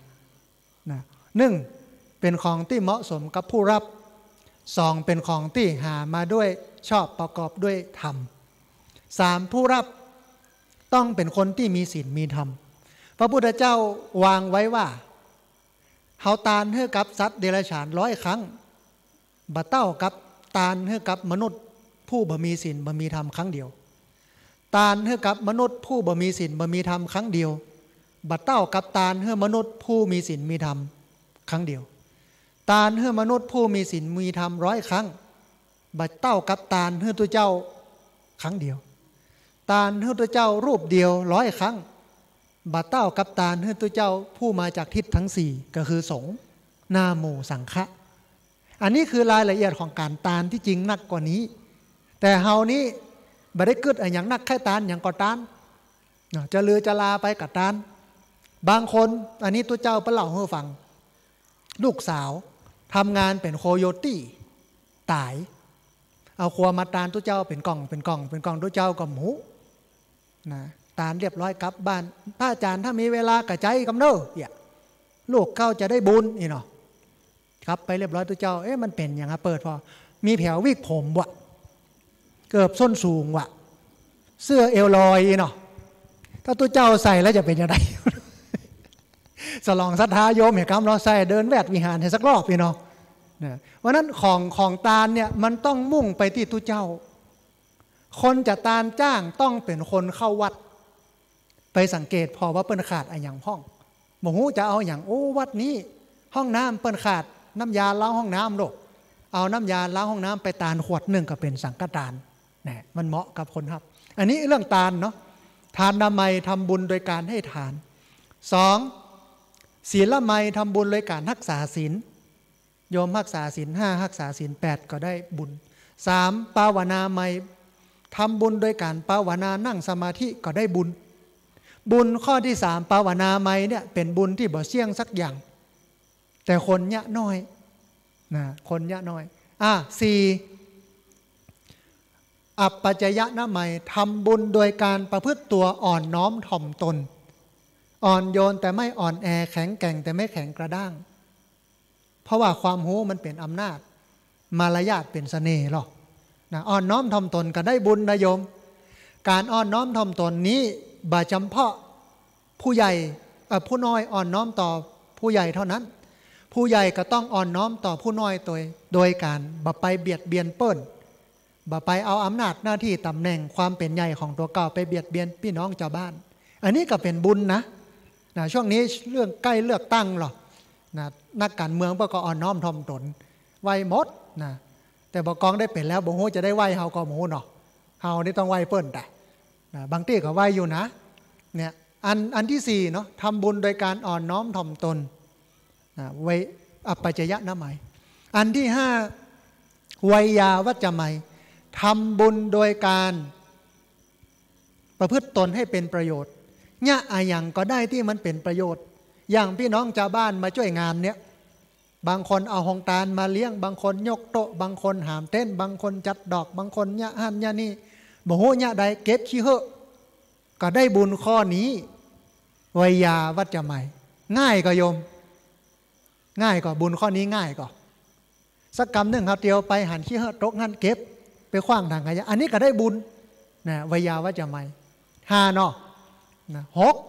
1เป็นของที่เหมาะสมกับผู้รับ2เป็นของที่หามาด้วยชอบประกอบด้วยธรรม3ผู้รับต้องเป็นคนที่มีศีลมีธรรมพระพุทธเจ้าวางไว้ว่าเฮาตาลให้กับสัตว์เดรัจฉาน100 ครั้งบ่เต้ากับตาลให้กับมนุษย์ผู้บ่มีศีลบ่มีธรรมครั้งเดียวตาลให้กับมนุษย์ผู้บ่มีศีลบ่มีธรรมครั้งเดียวบ่เต้ากับตาลให้มนุษย์ผู้มีศีลมีธรรมครั้งเดียวตาลให้มนุษย์ผู้มีศีลมีธรรม100 ครั้งบ่เต้ากับตาลให้ตัวเจ้าครั้งเดียวตาลให้ตัวเจ้ารูปเดียว100 ครั้งบ่เต้ากับตาลให้ตัวเจ้าผู้มาจากทิศทั้ง4ก็คือสงฆ์นาโมสังฆะอันนี้คือรายละเอียดของการตาลที่จริงนักกว่านี้แต่เฮานี้บ่ได้กึดอย่างนักแค่ตาลอย่างก็ตาลจะลือจะลาไปกับตาลบางคนอันนี้ตัวเจ้าเปิ้นเล่าให้ฟังลูกสาวทำงานเป็นโคโยตี้ตายเอาครัวมาตาลตัวเจ้าเป็นกล่องตัวเจ้ากับหมูนะตาลเรียบร้อยกลับบ้านพระอาจารย์ถ้ามีเวลากระใจกำเนิดลูกเข้าจะได้บุญอีเนาะครับไปเรียบร้อยตัวเจ้ามันเป็นอย่างเปิดพอมีแผลวิกผมวะเกือบส้นสูงวะเสื้อเอวลอยเนาะถ้าตัวเจ้าใส่แล้วจะเป็นยังไง สลองศรัทธาโยมเห็นคำเราใส่เดินแวดวิหารให้สักรอบพี่น้องนะวันนั้นของตาลเนี่ยมันต้องมุ่งไปที่ตัวเจ้าคนจะตาลจ้างต้องเป็นคนเข้าวัดไปสังเกตพอว่าเปิ้นขาดอะไรอย่างห้องหมูจะเอาอย่างวัดนี้ห้องน้ำเปิ้นขาดน้ำยาล้างห้องน้ำโลกเอาน้ำยาล้างห้องน้ำไปตาลขวดหนึ่งก็เป็นสังฆทานนี่มันเหมาะกับคนครับอันนี้เรื่องตาลเนาะทานนามัยทำบุญโดยการให้ทาน2ศีลละไมทำบุญโดยการรักษาศีลโยมรักษาศีล5รักษาศีล8ก็ได้บุญ3ภาวนาไมทำบุญโดยการภาวนานั่งสมาธิก็ได้บุญข้อที่3ภาวนาไมเนี่ยเป็นบุญที่บ่เสี่ยงสักอย่างแต่คนเยอะน้อยนะคนเยอะน้อย4อัปปัจจยนะไมทำบุญโดยการประพฤติตัวอ่อนน้อมถ่อมตนอ่อนโยนแต่ไม่อ่อนแอแข็งแกร่งแต่ไม่แข็งกระด้างเพราะว่าความรู้มันเป็นอำนาจมารยาทเป็นเสน่ห์หรอกนะอ่อนน้อมถ่อมตนก็ได้บุญนะโยมการอ่อนน้อมถ่อมตนนี้บ่จำเพาะผู้ใหญ่ผู้น้อยอ่อนน้อมต่อผู้ใหญ่เท่านั้นผู้ใหญ่ก็ต้องอ่อนน้อมต่อผู้น้อยตัวโดยการบ่ไปเบียดเบียนเปิ้นบ่ไปเอาอำนาจหน้าที่ตำแหน่งความเป็นใหญ่ของตัวเก่าไปเบียดเบียนพี่น้องชาวบ้านอันนี้ก็เป็นบุญนะช่วงนี้เรื่องใกล้เลือกตั้งหรอกนะนักการเมืองก็อ่อนน้อมถ่อมตนไหวหมดนะแต่บกองได้เป็นแล้วบ่ฮู้จะได้ไหวเฮาก็บ่ฮู้เนาะเฮานี่ต้องไหวเปิ้นแต่นะบางที่ก็ไหวอยู่นะเนี่ยอันที่4เนาะทำบุญโดยการอ่อนน้อมถ่อมตนนะไว้อัปปัจจยนะไมอันที่5วัยยาวัจจะไมทำบุญโดยการประพฤติตนให้เป็นประโยชน์เนี่ยอย่างก็ได้ที่มันเป็นประโยชน์อย่างพี่น้องชาวบ้านมาช่วยงานเนี่ยบางคนเอาหงตาลมาเลี้ยงบางคนยกโต๊ะบางคนหามเต้นบางคนจัดดอกบางคนเนี่ยหันเนี่ยนี่บ่ฮู้เนี่ยใดเก็บขี้เหอะก็ได้บุญข้อนี้วัยยาวัจจะไมง่ายก็โยมง่ายก็บุญข้อนี้ง่ายก็สักกรรมหนึ่งเขาเตียวไปหันขี้เหอะตกหันเก็บไปขว้างทางขยะอันนี้ก็ได้บุญนะวัยยาวัจจะไม5เนาะนะ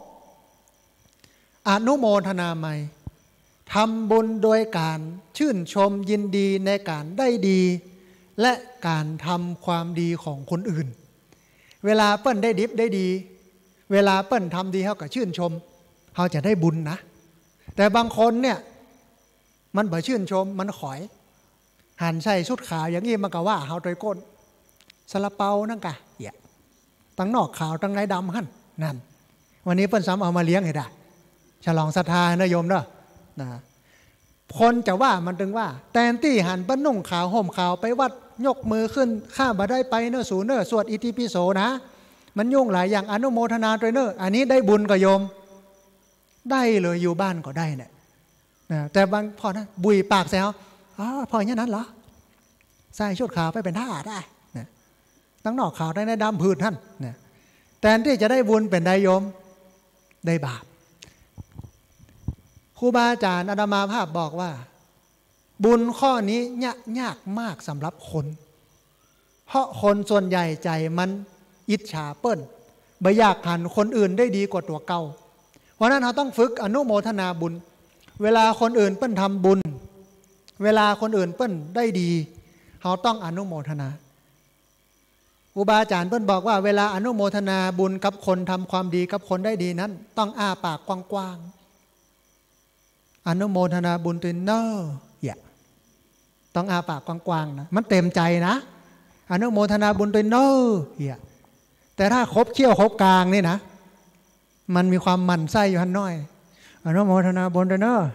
6อนุโมทนาไมทำบุญโดยการชื่นชมยินดีในการได้ดีและการทำความดีของคนอื่นเวลาเปิ้นได้ดิบได้ดีเวลาเปิ้นทำดีเขาก็ชื่นชมเขาจะได้บุญนะแต่บางคนเนี่ยมันบ่ชื่นชมมันขอยหันใส่ชุดขาวอย่างนี้มันก็ว่าเขาโดยก้นซาลาเปานั่งกะตั้งนอกขาวตั้งในดำหั่นนั่นวันนี้เปิ้นซ้ำเอามาเลี้ยงให้ได้ฉลองศรัทธานะโยมเนาะนะคนจะว่ามันถึงว่าแทนที่หันปั้นนุ่งขาวห่มขาวไปวัดยกมือขึ้นข้าบ่ได้ไปเนอะสูเนอะสวดอิติปิโสนะมันยุ่งหลายอย่างอนุโมทนาด้วยเนอะอันนี้ได้บุญกับโยมได้เลยอยู่บ้านก็ได้เนี่ยนะแต่บางพอนะบุยปากแซวพออย่างนั้นเหรอใส่ชุดขาวไปเป็นท่าได้นะตั้งนอกขาวได้ในดำพื้นท่านนะแทนที่จะได้บุญเป็นได้โยมได้บาปครูบาอาจารย์อาตมาภาพบอกว่าบุญข้อนี้ยากมากสำหรับคนเพราะคนส่วนใหญ่ใจมันอิจฉาเปิ้นบ่อยากหันคนอื่นได้ดีกว่าตัวเก่าเพราะนั้นเราต้องฝึกอนุโมทนาบุญเวลาคนอื่นเปิ้นทำบุญเวลาคนอื่นเปิ้นได้ดีเราต้องอนุโมทนาครูบาอาจารย์เปิ้นบอกว่าเวลาอนุโมทนาบุญกับคนทำความดีกับคนได้ดีนั้นต้องอ้าปากกว้างๆอนุโมทนาบุญตัวเนอต้องอ้าปากกว้างๆนะมันเต็มใจนะอนุโมทนาบุญตัวเนอแต่ถ้าครบเขี้ยวครบกลางนี่นะมันมีความหมั่นไส้อยู่หันน้อยอนุโมทนาบุญตัวเนอ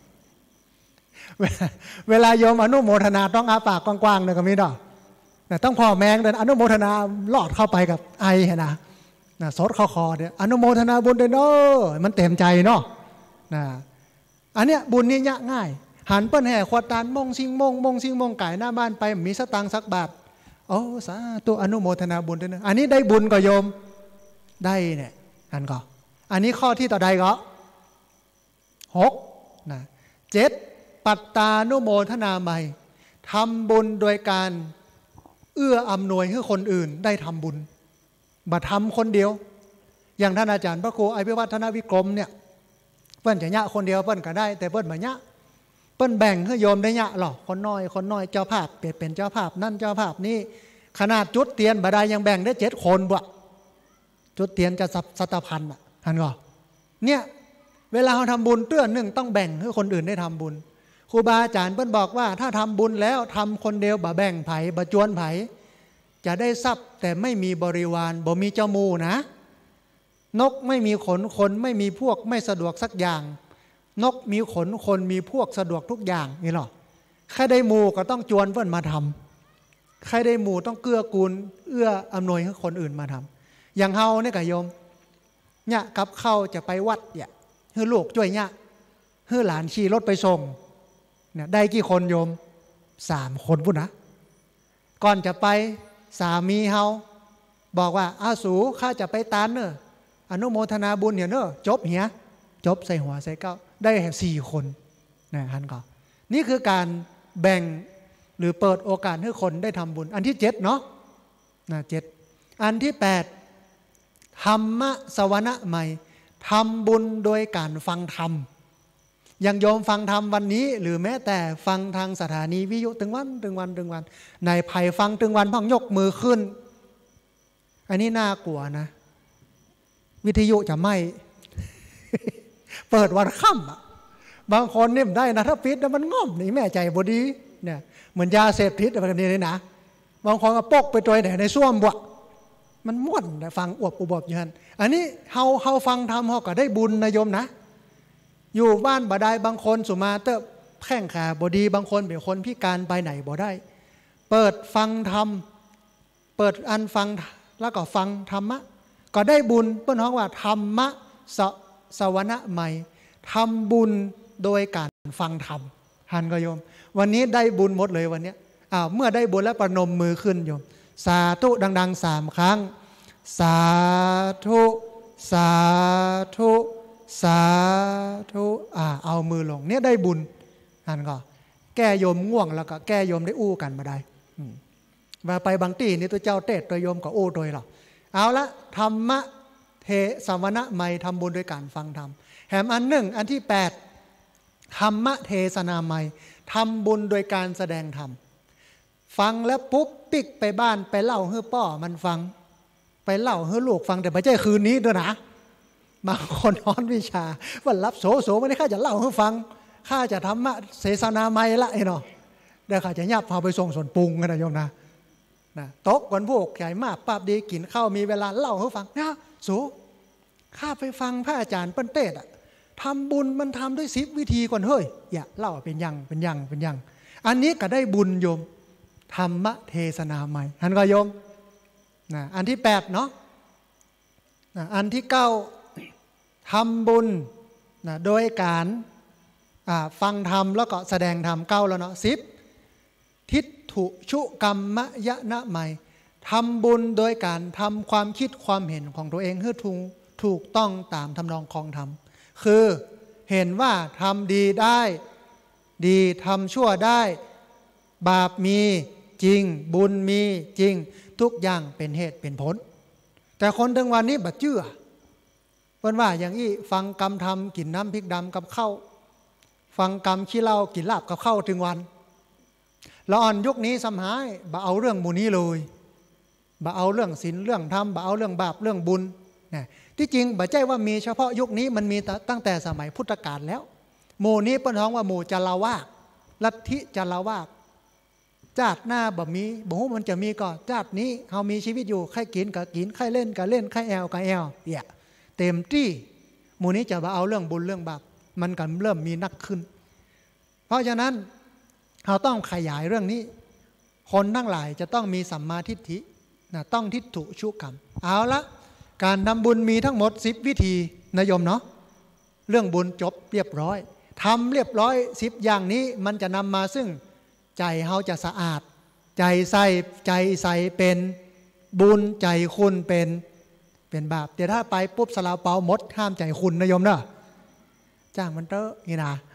เวลาโยมอนุโมทนาต้องอ้าปากกว้างๆเลยก็มีดอกแต่ต้องพอแมงแต่อนุโมทนาลอดเข้าไปกับไอนะสดเข้าคอเนี่ยอนุโมทนาบุญตัวเนอมันเต็มใจเนาะนะอันเนี้ยบุญนี่ยากง่ายหันเปิ้นแห่ขวดตาลมงซิงมงไก่หน้าบ้านไปมีสตังค์สักบาทโอ้สาตัวอนุโมทนาบุญด้วยนะอันนี้ได้บุญก็โยมได้เนี่ยอันก็อันนี้ข้อที่ต่อใดก็6นะ7 ปัตตานุโมทนาใหม่ทำบุญโดยการเอื้ออำนวยให้คนอื่นได้ทำบุญบ่ทำคนเดียวอย่างท่านอาจารย์พระครูอภิวัฒนวิกรมเนี่ยเปิ้นจะยะคนเดียวเปิ้นก็ได้แต่เปิ้นบ่ยะเปิ้นแบ่งให้โยมได้ยะหรอคนน้อยเจ้าภาพเป็นเจ้าภาพนั่นเจ้าภาพนี่ขนาดจุดเตียนบ่ได้ยังแบ่งได้7 คนบ่จุดเตียนจะสัตพันธ์อ่ะหันก็เนี่ยเวลาเราทำบุญเตื้อหนึ่งต้องแบ่งให้คนอื่นได้ทำบุญครูบาอาจารย์เปิ้นบอกว่าถ้าทำบุญแล้วทำคนเดียวบ่แบ่งไผบ่จวนไผจะได้ทรัพย์แต่ไม่มีบริวารบ่มีเจ้าหมู่นะนกไม่มีขนคนไม่มีพวกไม่สะดวกสักอย่างนกมีขนคนมีพวกสะดวกทุกอย่างนี่หรอใครได้หมู่ก็ต้องจวนเพิ่นมาทำใครได้หมู่ต้องเกื้อกูลเอื้ออำนวยให้คนอื่นมาทำอย่างเฮาเนี่ยก็โยมเนี่ยกับเข้าจะไปวัดเนี่ยให้ลูกช่วยเนี่ยให้หลานขี่รถไปส่งเนี่ยได้กี่คนโยม3 คนพุ่นนะก่อนจะไปสามีเฮาบอกว่าอาสูข้าจะไปตานเนอะอนุโมทนาบุญเนี่ยเนอะจบเหียจบใส่หัวใส่เก้าได้4 คนนะฮันก็นี่คือการแบ่งหรือเปิดโอกาสให้คนได้ทำบุญอันที่7เนาะนะ7อันที่8ธรรมสวนะใหม่ทำบุญโดยการฟังธรรมอย่างโยมฟังธรรมวันนี้หรือแม้แต่ฟังทางสถานีวิทยุตึงวันในไผ่ฟังตึงวันพ่องยกมือขึ้นอันนี้น่ากลัวนะวิทยุจะไม่ เปิดวันค่ำบางคนเนี่ยได้นะถ้าปิดแล้วมันง่อมนี่แม่ใจบดีเนี่ยเหมือนยาเสพติดอะไรแบบนี้เลยนะบางคนก็ปกไปตัวไหนในส้วมบวมันม่วนฟังอวบอุบอย่างนั้นอันนี้เฮาฟังธรรมเฮาก็ได้บุญนะโยมนะอยู่บ้านบ่ได้บางคนสุมาเตอร์แข้งขาบดีบางคนเป็นคนพิการไปไหนบ่ได้เปิดฟังธรรมเปิดอันฟังแล้วก็ฟังธรรมะก็ได้บุญเปิ้นฮ้องว่าธรรมะสวนะใหม่ทำบุญโดยการฟังธรรมหันก็โยมวันนี้ได้บุญหมดเลยวันนี้เมื่อได้บุญแล้วประนมมือขึ้นโยมสาธุดังๆ3 ครั้งสาธุสาธุสาธุเอามือลงเนี่ยได้บุญหันก็แก้โยมง่วงแล้วก็แก้โยมได้อู้กันมาได้มาไปบางตีนี่ตัวเจ้าเตะตัวโยมก็อู้โดยหรอเอาละธรรมะเทสวนะใหม่ทำบุญโดยการฟังธรรมแถมอันอันที่8ธรรมะเทศนาใหม่ทำบุญโดยการแสดงธรรมฟังแล้วปุ๊บปิกไปบ้านไปเล่าให้พ่อมันฟังไปเล่าให้ลูกฟังแต่ไม่ใช่คืนนี้ด้วยนะบางคนนอนวิชาว่ารับโสไม่ได้ข้าจะเล่าให้ฟังข้าจะธรรมะเทศนาใหม่ละไอ้เนาะเดี๋ยวข้าจะยับพาไปส่งส่วนปรุงกันนะโยมนะโต๊ะวันพวกใหญ่มากป้าดีกินข้าวมีเวลาเล่าให้ฟังนะสูข้าไปฟังพระอาจารย์เปิ้นเตศทำบุญมันทำด้วย10 วิธีก่อนเฮ้ยอย่าเล่าเป็นยังอันนี้ก็ได้บุญโยมธรรมะเทศนาใหม่อันก็โยมอันที่8เนาะอันที่9ทำบุญโดยการฟังธรรมแล้วก็แสดงธรรม9แล้วเนาะ10ทิฏฐุชุกรรมยะนะใหม่ทำบุญโดยการทำความคิดความเห็นของตัวเองให้ถูกต้องตามทำนองของธรรมคือเห็นว่าทำดีได้ดีทำชั่วได้บาปมีจริงบุญมีจริงทุกอย่างเป็นเหตุเป็นผลแต่คนถึงวันนี้บัดเชื่อเพิ่นว่าอย่างนี้ฟังกรรมทำกินน้ำพริกดำกับข้าวฟังกรรมขี้เหล้ากินลาบกับข้าวถึงวันละอ่อนยุคนี้สำหายบ่เอาเรื่องหมู่นี้เลยบ่เอาเรื่องศีลเรื่องธรรมบ่เอาเรื่องบาปเรื่องบุญนะที่จริงบ่ใช่ว่ามีเฉพาะยุคนี้มันมีตั้งแต่สมัยพุทธกาลแล้วหมู่นี้เปิ้นฮ้องว่าหมู่จารวาสลัทธิจารวาสชาติหน้าบ่มีบ่ฮู้มันจะมีก็ชาตินี้เฮามีชีวิตอยู่ใครกินก็กินใครเล่นก็เล่นใครแอลก็แอลเนี่ยเต็มที่หมู่นี้จะบ่เอาเรื่องบุญเรื่องบาปมันก็เริ่มมีนักขึ้นเพราะฉะนั้นเราต้องขยายเรื่องนี้คนทั้งหลายจะต้องมีสัมมาทิฏฐิต้องทิฏฐุชุกรรมเอาละการทำบุญมีทั้งหมด10 วิธีนะโยมเนาะเรื่องบุญจบเรียบร้อยทำเรียบร้อย10 อย่างนี้มันจะนำมาซึ่งใจเราจะสะอาดใจใสเป็นบุญใจคุณเป็นบาปแต่ถ้าไปปุ๊บสลาเปาหมดห้ามใจคุณนะโยมเนาะจ้างมันเตอะนี่นะ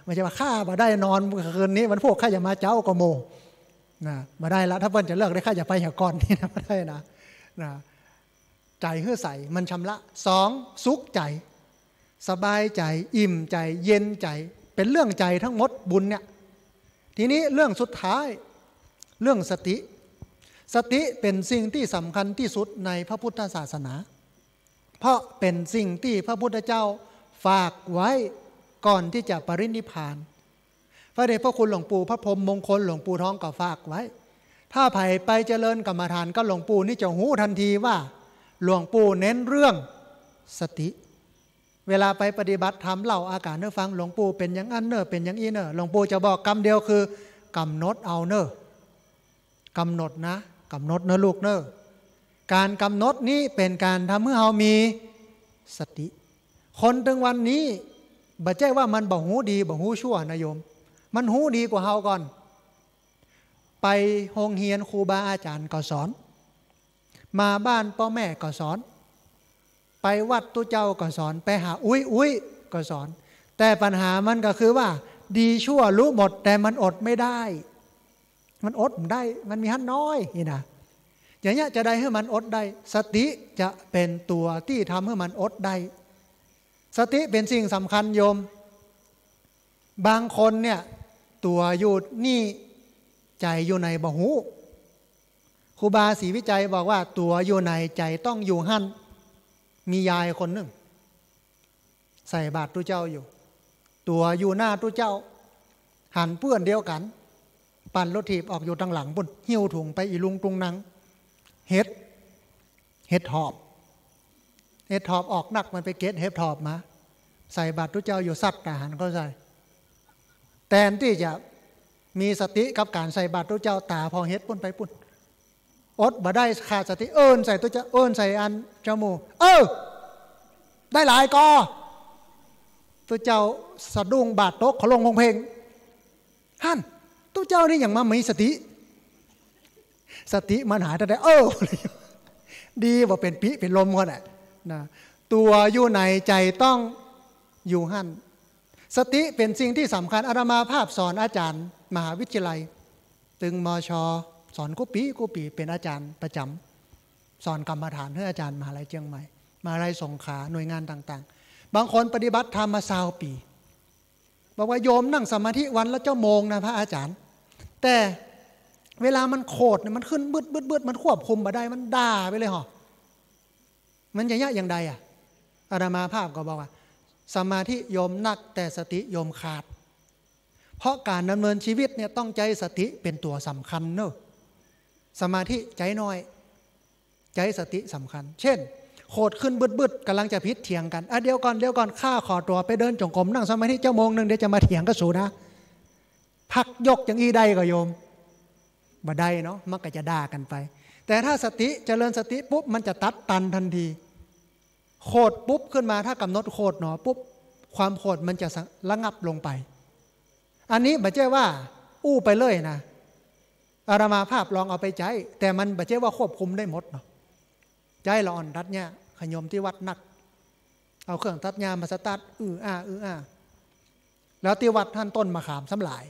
ไม่ใช่ว่าข้ามาได้นอนคืนนี้วันพวกข้าจะมาเจ้าก็โมนะมาได้แล้วถ้าเพิ่นจะเลิกได้ข้าจะไปหาก่อนนี่นะไม่ได้นะใจเฮือใสมันชำระสองสุขใจสบายใจอิ่มใจเย็นใจเป็นเรื่องใจทั้งหมดบุญเนี่ยทีนี้เรื่องสุดท้ายเรื่องสติเป็นสิ่งที่สำคัญที่สุดในพระพุทธศาสนาเพราะเป็นสิ่งที่พระพุทธเจ้าฝากไว้ก่อนที่จะปรินิพพานพระเดชพระคุณหลวงปู่พระพรหมมงคลหลวงปู่ท้องก็ฝากไว้ถ้าไผ่ไปเจริญกรรมฐานก็หลวงปู่นี่จะหูทันทีว่าหลวงปู่เน้นเรื่องสติเวลาไปปฏิบัติธรรมเล่าอาการเนื้อฟังหลวงปู่เป็นอย่างนั้นเนอเป็นอย่างนี้เนอหลวงปู่จะบอกคำเดียวคือกำหนดเอาเนอกำหนดนะกำหนดเนอลูกเนอการกำหนดนี้เป็นการทำให้เรามีสติคนถึงวันนี้บ่ใช่ว่ามันบ่หูดีบ่หูชั่วนะโยมมันหูดีกว่าเฮาก่อนไปโรงเรียนครูบาอาจารย์ก็สอนมาบ้านพ่อแม่ก็สอนไปวัดตุเจ้าก็สอนไปหาอุ้ยก็สอนแต่ปัญหามันก็คือว่าดีชั่วรู้หมดแต่มันอดไม่ได้มันอดไม่ได้มันมีหันน้อยนี่นะอย่างเงี้ยจะได้ให้มันอดได้สติจะเป็นตัวที่ทำให้มันอดได้สติเป็นสิ่งสำคัญโยมบางคนเนี่ยตัวอยู่นี่ใจอยู่ในบ่หูครูบาศรีวิจัยบอกว่าตัวอยู่ในใจต้องอยู่หั่นมียายคนหนึ่งใส่บาตรตุเจ้าอยู่ตัวอยู่หน้าตุเจ้าหันเพื่อนเดียวกันปั่นรถถีบออกอยู่ทางหลังปุ่นหิ้วถุงไปอีลุงตุงนังเห็ดหอบออกนักมันไปเก็ตเห็ดหอบมาใส่บาตรตุเจ้าอยู่สัตว์ทหารก็ใส่แทนที่จะมีสติกับการใส่บาตรตุเจ้าตาพอเห็ดปุ่นไปปุ่นอดบ่ได้ขาดสติใส่ตุเจ้าใส่อันจมูกได้หลายกอตุเจ้าสะดุ้งบาดตกเขาลงพงเพลงฮั่นตุเจ้านี่อย่างมามีสติมันหายแต่ดีว่าเป็นปีเป็นลมกันแหละนะตัวอยู่ในใจต้องอยู่หั่นสติเป็นสิ่งที่สำคัญอาตมาภาพสอนอาจารย์มหาวิทยาลัยตึงมช.สอนกูปีเป็นอาจารย์ประจำสอนกรรมฐานให้อาจารย์มหาลัยเชียงใหม่มหาลัยสงขลาหน่วยงานต่างๆบางคนปฏิบัติธรรมมา20 ปีบอกว่าโยมนั่งสมาธิวันละ1 โมงนะพระอาจารย์แต่เวลามันโคตรเนี่ยมันขึ้นบึดมันควบคุมมาได้มันด่าไปเลยหรอมันอย่างยะอย่างใดอ่ะอาตมาภาพก็บอกว่าสมาธิโยมนักแต่สติโยมขาดเพราะการดำเนินชีวิตเนี่ยต้องใจสติเป็นตัวสำคัญเนอะสมาธิใจน้อยใจสติสำคัญเช่นโคตรขึ้นบึดกำลังจะพิษเถียงกันเดี๋ยวก่อนข้าขอตัวไปเดินจงกรมนั่งสมาธิ1 โมงเดี๋ยวจะมาเถียงก็สูนะพักยกอย่างอีใดก็โยมบ่ได้เนาะมันก็จะด่ากันไปแต่ถ้าสติเจริญสติปุ๊บมันจะตัดตันทันทีโคตรปุ๊บขึ้นมาถ้ากำหนดโคตรหนอปุ๊บความโคตรมันจะระงับลงไปอันนี้บ่ใช่ว่าอู้ไปเลยนะอาตมาภาพลองเอาไปใจแต่มันบ่ใช่ว่าควบคุมได้หมดเนาะใจเราอ่อนรัดเนี่ยขยมที่วัดนักเอาเครื่องตัดหญ้ามาสตาร์ทอ้าแล้วที่วัดท่านต้นมะขามสำหลาย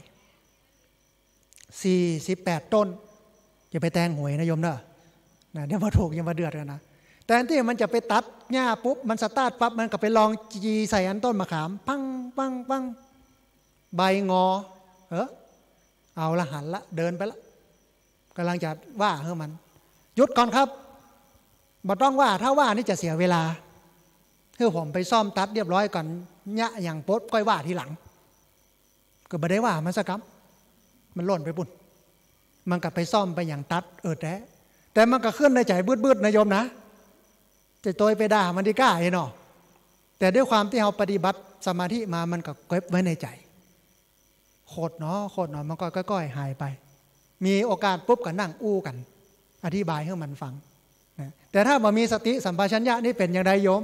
48 ต้นจะไปแตงหวยนะโยมเนอะเดี๋ยวมาถูกยังมาเดือดกันนะแต่ที่มันจะไปตัดหญ้าปุ๊บมันสตาร์ทปั๊บมันก็ไปลองจีใส่อันต้นมะขามปังใบงอเอาละหันละเดินไปละกำลังจะว่าให้มันหยุดก่อนครับบ่ต้องว่าถ้าว่านี่จะเสียเวลาคือผมไปซ่อมตัดเรียบร้อยก่อนหญ้าอย่างโป๊ดก้อยว่าทีหลังก็บ่ได้ว่ามันสักคำมันหล่นไปปุ่นมันก็ไปซ่อมไปอย่างตัดแต่มันก็ขึ้นในใจบืดนะโยมนะจะโตยไปด่ามันดีกล้าเนาะแต่ด้วยความที่เราปฏิบัติสมาธิมามันก็เก็บไว้ในใจโคตรเนาะมันก็ก้อยหายไปมีโอกาสปุ๊บก็นั่งอู้กันอธิบายให้มันฟังนะแต่ถ้าบ่มีสติสัมปชัญญะนี่เป็นอย่างไรโยม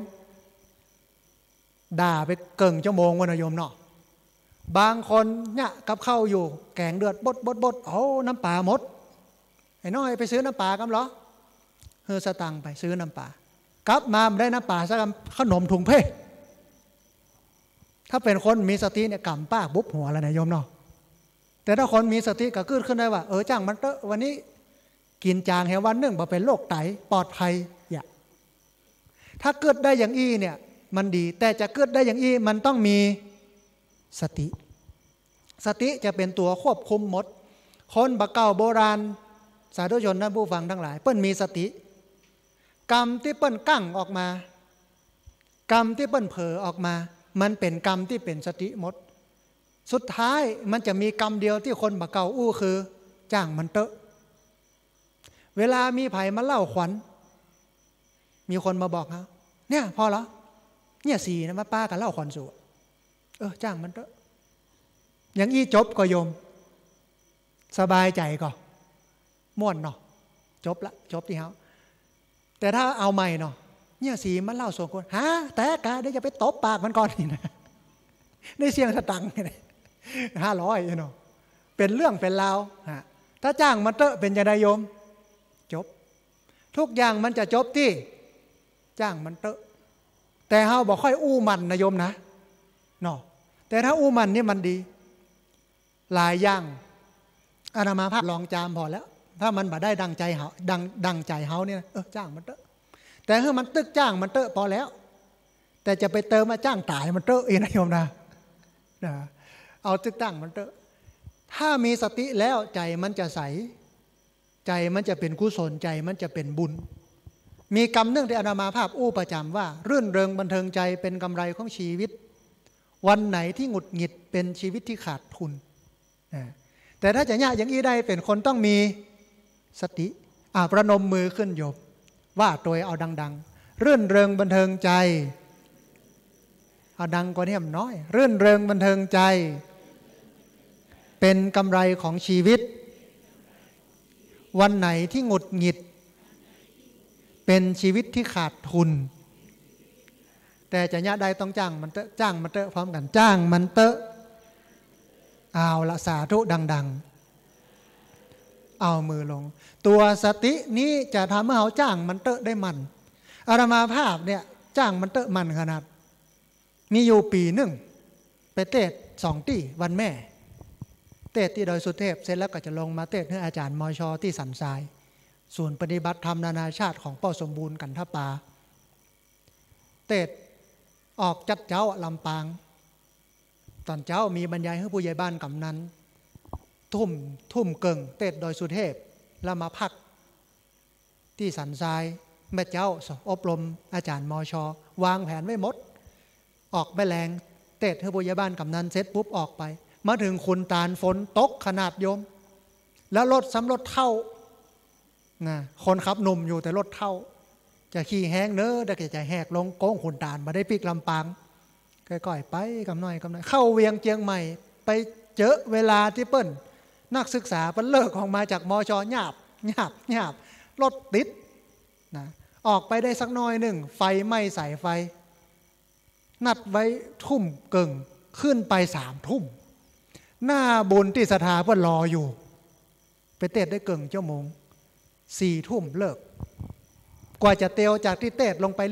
ด่าไปเกิง1 ชั่วโมงวันนะโยมเนาะบางคนเนี่ยกับข้าวอยู่แกงเดือดบดน้ำปลาหมดไอ้น้อยไปซื้อน้ำปลากันเหรอสตังไปซื้อน้ำปลากลับมาได้น้ำปลาสักขนมถุงเพ่ถ้าเป็นคนมีสติเนี่ยกำปากบุ๊บหัวแล้วนะโยมเนาะแต่ถ้าคนมีสติก็ขึ้นขึ้นได้ว่าจ้างมันเตอะวันนี้กินจางแหวันหนึ่งบ่เป็นโรคไตปลอดภัยอย่าถ้าเกิดได้อย่างอี้เนี่ยมันดีแต่จะเกิดได้อย่างอี้มันต้องมีสติสติจะเป็นตัวควบคุมหมดคนบะเก่าโบราณสาธุชนท่านผู้ฟังทั้งหลายเปิ้นมีสติกรรมที่เปิ้นกั้งออกมากรรมที่เปิ้นเผลอออกมามันเป็นกรรมที่เป็นสติหมดสุดท้ายมันจะมีกรรมเดียวที่คนบะเก่าอู้คือจ้างมันเตอะเวลามีไผมาเล่าขวัญมีคนมาบอกเขาเนี่ยพอแล้วเนี่ยสีนะมาป้ากันเล่าขวัญสู่จ้างมันเตอะอย่างอี้จบก็โยมสบายใจก็ม่วนเนาะจบละจบที่เขาแต่ถ้าเอาใหม่เนาะเนี่ยสีมันเล่าส่วนคนแต่กาเดี๋ยวจะไปตบปากมันก่อนนี่นะได้เสียงสตังค์เลย500เนาะเป็นเรื่องเป็นราวถ้าจ้างมันเตอะเป็นยังไงโยมจบทุกอย่างมันจะจบที่จ้างมันเตอะแต่เฮาบอกค่อยอู้มันนะโยมนะเนาะแต่ถ้าอู้มันนี่มันดีหลายอย่างอาตมาภาพลองจามพอแล้วถ้ามันบ่ได้ดังใจเฮาดังใจเฮาเนี่ยจ้างมันเตอะแต่ถ้ามันตึกจ้างมันเตอะพอแล้วแต่จะไปเติมมาจ้างตายมันเตอะเองนะโยมนะเอาตึกตั้งมันเตอะถ้ามีสติแล้วใจมันจะใสใจมันจะเป็นกุศลใจมันจะเป็นบุญมีกรรมเนื่องที่อาตมาภาพอู้ประจำว่ารื่นเริงบันเทิงใจเป็นกำไรของชีวิตวันไหนที่หงุดหงิดเป็นชีวิตที่ขาดทุนแต่ถ้าจะยากอย่างนี้ได้เป็นคนต้องมีสติประนมมือขึ้นโยมว่าตัวเอาดังๆรื่นเริงบันเทิงใจเอาดังกว่านี้น้อยรื่นเริงบันเทิงใจเป็นกำไรของชีวิตวันไหนที่หงุดหงิดเป็นชีวิตที่ขาดทุนแต่จะยะใดต้องจ้างมันเตอะจ้างมันเตอะพร้อมกันจ้างมันเตอะเอาละสาธุดังๆเอามือลงตัวสตินี้จะทำให้เราจ้างมันเตอะได้มันอาตมาภาพเนี่ยจ้างมันเตอะมันขนาดมีอยู่ปีหนึ่งไปเทศ2 ที่วันแม่เทศที่ดอยสุเทพเสร็จแล้วก็จะลงมาเทศให้อาจารย์มชที่สันทรายศูนย์ปฏิบัติธรรมนานาชาติของป้อสมบูรณ์กันทปาเทศออกจัดเจ้าลำปางตอนเจ้ามีบรรยายให้ผู้ใหญ่บ้านกำนันทุ่มเกิงเทศดอยสุเทพแล้วมาพักที่สันทรายแม่เจ้าอบรมอาจารย์มชวางแผนไว้หมดออกไปแรงเทศให้ผู้ใหญ่บ้านกำนันเสร็จปุ๊บออกไปมาถึงขุนตาลฝนตกขนาดโยมแล้วรถซ้ำรถเท่าคนขับหนุ่มอยู่แต่รถเท่าจะขี่แห้งเนอะแต่จะแหกลงโค้งขุนตาลมาได้ปีกลำปางก่อยๆไปกำหน่อยเข้าเวียงเจียงใหม่ไปเจอเวลาที่เปิ้นนักศึกษาเปิ้นเลิกออกมาจากมชหยาบรถติดนะออกไปได้สักน้อยหนึ่งไฟไหม้สายไฟนัดไว้ทุ่มเกิงขึ้นไป3 ทุ่มหน้าบุญที่สถาเพื่อนรออยู่ไปเทศได้เกิงชั่วโมง4 ทุ่มเลิกกว่าจะเตียวจากที่เทศลงไป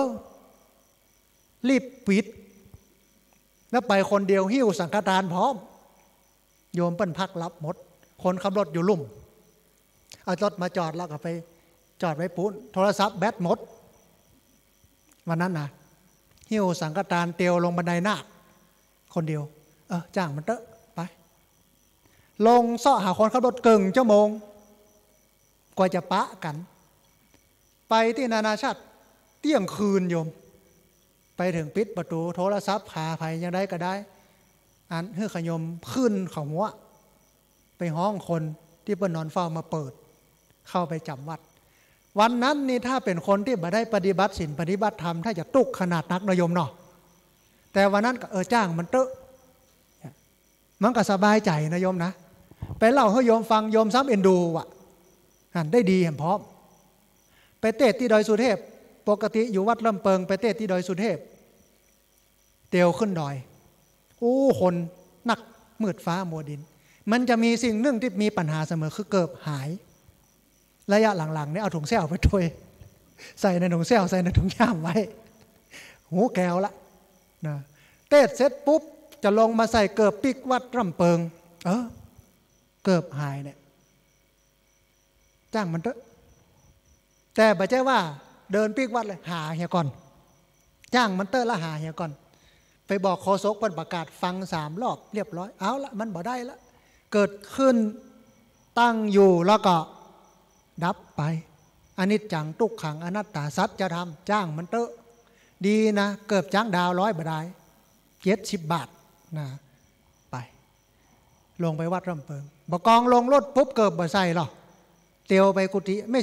รีบปิดแล้วไปคนเดียวหิ้วสังฆทานพร้อมโยมเปิ้นพักรับหมดคนขับรถอยู่ลุ่มเอารถมาจอดแล้วก็ไปจอดไว้ปูนโทรศัพท์แบตหมดวันนั้นนะหิ้วสังฆทานเตียวลงบันไดนาคคนเดียวจ้างมันเตอะไปลงเสาะหาคนขับรถเกิงชั่วโมงกว่าจะปะกันไปที่นานาชาติเที่ยงคืนโยมไปถึงปิดประตูโทรศัพท์พาไปยังได้ก็ได้อันเฮือขยมขึ้นเขาหัวไปห้องคนที่เปิ้นนอนเฝ้ามาเปิดเข้าไปจำวัดวันนั้นนี่ถ้าเป็นคนที่บ่ได้ปฏิบัติศีลปฏิบัติธรรมถ้าจะตุกขนาดนักนะโยมเนาะแต่วันนั้นก็จ้างมันเตอะมันก็สบายใจนะโยมนะไปเล่าให้โยมฟังโยมซ้ำเอ็นดูว่ะได้ดีเห็นพร้อมไปเทศที่ดอยสุเทพปกติอยู่วัดลำเปิงไปเทศที่ดอยสุเทพเตียวขึ้นดอยคนนักมืดฟ้ามัวดินมันจะมีสิ่งหนึ่งที่มีปัญหาเสมอคือเกิบหายระยะหลังๆนี่เอาถุงแซวไปด้วยใส่ในถุงแซวใส่ในถุงย่ามไว้หูแก้วละนะเต้เสร็จปุ๊บจะลงมาใส่เกิบปิกวัดร่ำเปิงเกิบหายเนี่ยจ้างมันเถอะแต่บ่ใช่ว่าเดินปิกวัดเลยหาเฮียก่อนจ้างมันเตอร์ละหาเฮียก่อนไปบอกโฆษกเพิ่นประกาศฟัง3 รอบเรียบร้อยเอาละมันบ่ได้ละเกิดขึ้นตั้งอยู่แล้วก็ดับไปอนิจจังทุกขังอนัตตาสัจธรรมจ้างมันเตอะดีนะเกิดจ้างดาว100บ่ได้70 บาทนะไปลงไปวัดร่ำเปิงบ่กองลงรถปุ๊บเกิดบ่ใส่หรอเตียวไปกุฏิไม่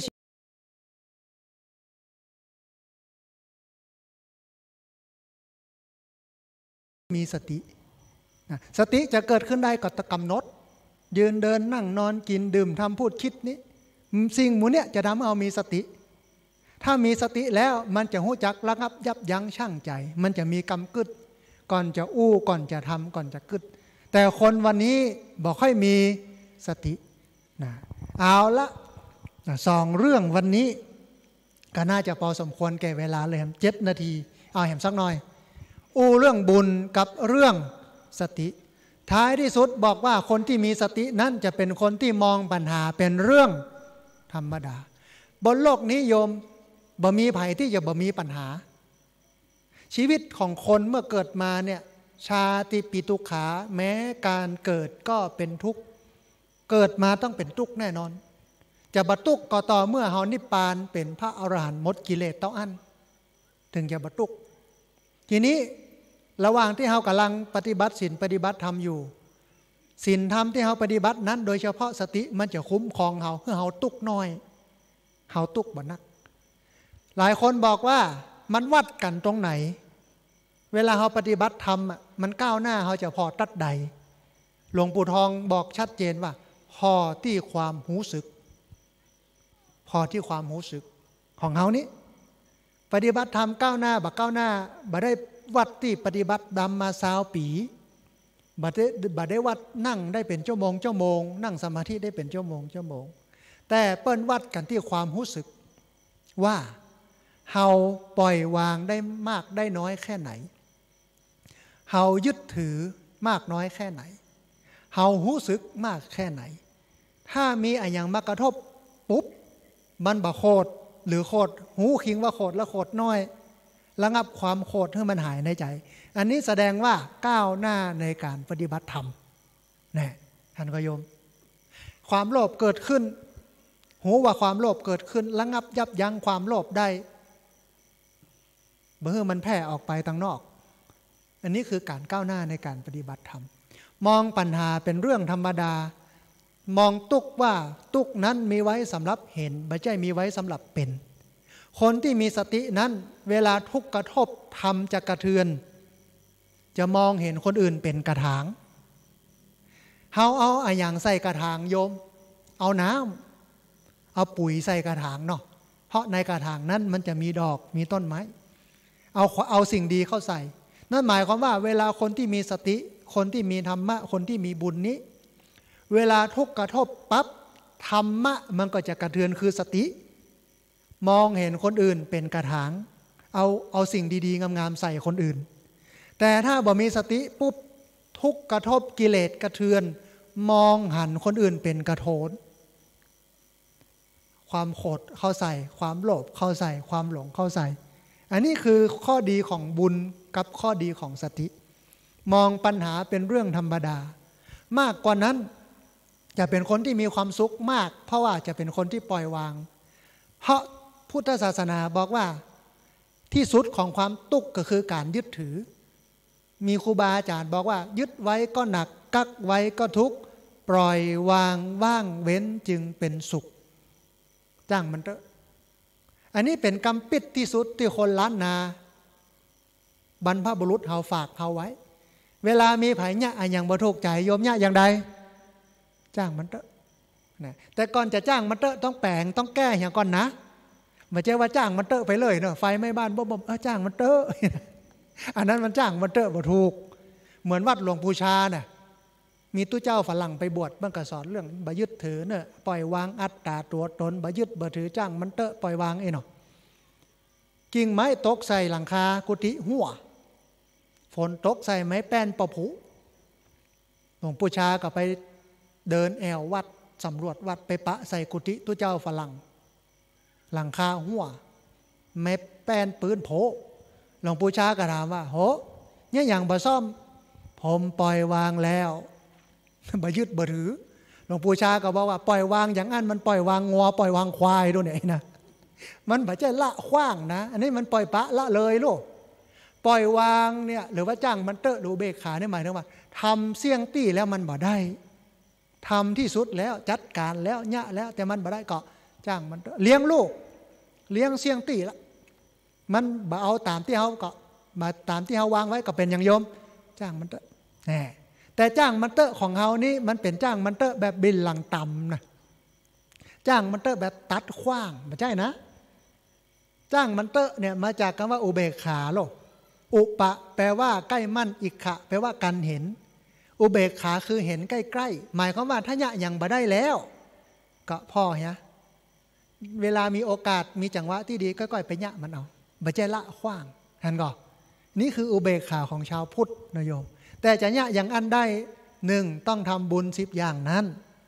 มีสติสติจะเกิดขึ้นได้ก็กำหนดยืนเดินนั่งนอนกินดื่มทำพูดคิดนี้สิ่งหมู่เนี่ยจะทำเอามีสติถ้ามีสติแล้วมันจะหู้จักระงับยับยั้งชั่งใจมันจะมีกำกึดก่อนจะอู้ก่อนจะทำก่อนจะกึดแต่คนวันนี้บอกค่อยมีสตินะเอาละ2 เรื่องวันนี้ก็น่าจะพอสมควรแก่เวลาเลย7 นาทีเอาแหมสักหน่อยอู้เรื่องบุญกับเรื่องสติท้ายที่สุดบอกว่าคนที่มีสตินั้นจะเป็นคนที่มองปัญหาเป็นเรื่องธรรมดาบนโลกนี้โยมบ่มีภัยที่จะบ่มีปัญหาชีวิตของคนเมื่อเกิดมาเนี่ยชาติปิทุกขาแม้การเกิดก็เป็นทุกข์เกิดมาต้องเป็นทุกข์แน่นอนจะบรรทุกก็ต่อเมื่อเฮานิพพานเป็นพระอรหันต์หมดกิเลสต้องอันถึงจะบรรทุกทีนี้ระหว่างที่เฮากำลังปฏิบัติศีลปฏิบัติธรรมอยู่ศีลธรรมที่เฮาปฏิบัตินั้นโดยเฉพาะสติมันจะคุ้มครองเฮาเพื่อเฮาตุกน้อยเฮาตุกบ่นักหลายคนบอกว่ามันวัดกันตรงไหนเวลาเฮาปฏิบัติธรรมมันก้าวหน้าเฮาจะพอตัดใดหลวงปู่ทองบอกชัดเจนว่าพอที่ความรู้สึกพอที่ความรู้สึกของเฮานี้ปฏิบัติธรรมก้าวหน้าบ่ก้าวหน้าบ่ได้วัดที่ปฏิบัติดำมา20 ปีบ่ได้วัดนั่งได้เป็นชั่วโมงนั่งสมาธิได้เป็นชั่วโมงแต่เปิ้นวัดกันที่ความรู้สึกว่าเฮาปล่อยวางได้มากได้น้อยแค่ไหนเฮายึดถือมากน้อยแค่ไหนเฮารู้สึกมากแค่ไหนถ้ามีอะไรอย่างมากระทบปุ๊บมันบ่โคตรหรือโคตรหูคิงว่าโคตรและโคตรน้อยระงับความโคตรให้มันหายในใจอันนี้แสดงว่าก้าวหน้าในการปฏิบัติธรรมนี่ท่านก็โยมความโลภเกิดขึ้นหูว่าความโลภเกิดขึ้นระงับยับยั้งความโลภได้เมื่อมันแพร่ออกไปทางนอกอันนี้คือการก้าวหน้าในการปฏิบัติธรรมมองปัญหาเป็นเรื่องธรรมดามองตุกว่าตุกนั้นมีไว้สำหรับเห็นไม่ใช่มีไว้สำหรับเป็นคนที่มีสตินั้นเวลาทุกข์กระทบธรรมจะกระเทือนจะมองเห็นคนอื่นเป็นกระถางเฮาเอาอะไรอย่างใส่กระถางโยมเอาน้ำเอาปุ๋ยใส่กระถางเนาะเพราะในกระถางนั้นมันจะมีดอกมีต้นไม้เอาสิ่งดีเข้าใส่นั่นหมายความว่าเวลาคนที่มีสติคนที่มีธรรมะคนที่มีบุญนี้เวลาทุกข์กระทบปั๊บธรรมะมันก็จะกระเทือนคือสติมองเห็นคนอื่นเป็นกระถางเอาสิ่งดีๆงามๆใส่คนอื่นแต่ถ้าบ่มีสติปุ๊บทุกข์กระทบกิเลสกระเทือนมองหันคนอื่นเป็นกระโถนความโกรธเข้าใส่ความโลภเข้าใส่ความหลงเข้าใส่อันนี้คือข้อดีของบุญกับข้อดีของสติมองปัญหาเป็นเรื่องธรรมดามากกว่านั้นจะเป็นคนที่มีความสุขมากเพราะว่าจะเป็นคนที่ปล่อยวางเพราะพุทธศาสนาบอกว่าที่สุดของความทุกข์ก็คือการยึดถือมีครูบาอาจารย์บอกว่ายึดไว้ก็หนักกักไว้ก็ทุกข์ปล่อยวางว่างเว้นจึงเป็นสุขจ้างมันเถอะอันนี้เป็นกรรมปิดที่สุดที่คนล้านนาบรรพบุรุษเฮาฝากเฮาไว้เวลามีไผเนี่ยอย่างบ่ถูกใจโยมเนี่ยอย่างใดจ้างมันเถอะนะแต่ก่อนจะจ้างมันเถอะต้องแปลงต้องแก้อย่างก่อนนะไม่ใช่ว่าจ้างมันเถอะไปเลยเนาะไฟไหม้บ้านบ่จ้างมันเถอะอันนั้นมันจ้างมันเถอะบ่ถูกเหมือนวัดหลวงปู่ชาน่ะมีตู้เจ้าฝรั่งไปบวชมันก็สอนเรื่องบ่ยึดถือเนี่ยปล่อยวางอัตตาตัวตนบ่ยึดบ่ถือจ้างมันเถอะปล่อยวางเนาะกิ่งไม้ตกใส่หลังคากุฏิหัวฝฝนตกใส่ไม้แป้นปะผุหลวงปู่ชาก็ไปเดินแอววัดสำรวจวัดไปปะใส่กุฏิตัวเจ้าฝรั่งหลังคาหัวไม้แป้นปืนโผหลวงปู่ชาก็ถามว่าโหเนี่ยอย่างบ่ซ่อมผมปล่อยวางแล้วบ่ยึดบ่ถือหลวงปู่ชาก็บอกว่าปล่อยวางอย่างนั้นมันปล่อยวางงัวปล่อยวางควายด้วยเนี่ยนะมันบ่ใช่ละขว้างนะอันนี้มันปล่อยปะละเลยลูกปล่อยวางเนี่ยหรือว่าจ้างมันเตอะหรือเบกขาเนี่ยหมายถึงว่าทำเสี่ยงตี้แล้วมันบ่ได้ทำที่สุดแล้วจัดการแล้วยะแล้วแต่มันบ่ได้ก็จ้างมันเลี้ยงลูกเลี้ยงเสี่ยงตี้ละมันบ่เอาตามที่เขาก็มาตามที่เขาวางไว้ก็เป็นอย่างโยมจ้างมันเตอะแน่แต่จ้างมันเตอะของเขานี่มันเป็นจ้างมันเตอะแบบบินหลังต่ำนะจ้างมันเตอะแบบตัดขว้างไม่ใช่นะจ้างมันเตอะเนี่ยมาจากคำว่าอุเบกขาโลกอุปะแปลว่าใกล้มั่นอิกขะแปลว่ากันเห็นอุเบกขาคือเห็นใกล้ๆหมายความว่าถ้าเนี่ยยังบ่ได้แล้วก็พ่อฮะเวลามีโอกาสมีจังหวะที่ดีก็ค่อยไปเนี่ยมันเอาบ่ใช่ละขว้างท่านก็นี่คืออุเบกขาของชาวพุทธนะโยมแต่จะเนี่ยอย่างอันได้1ต้องทำบุญ10อย่างนั้น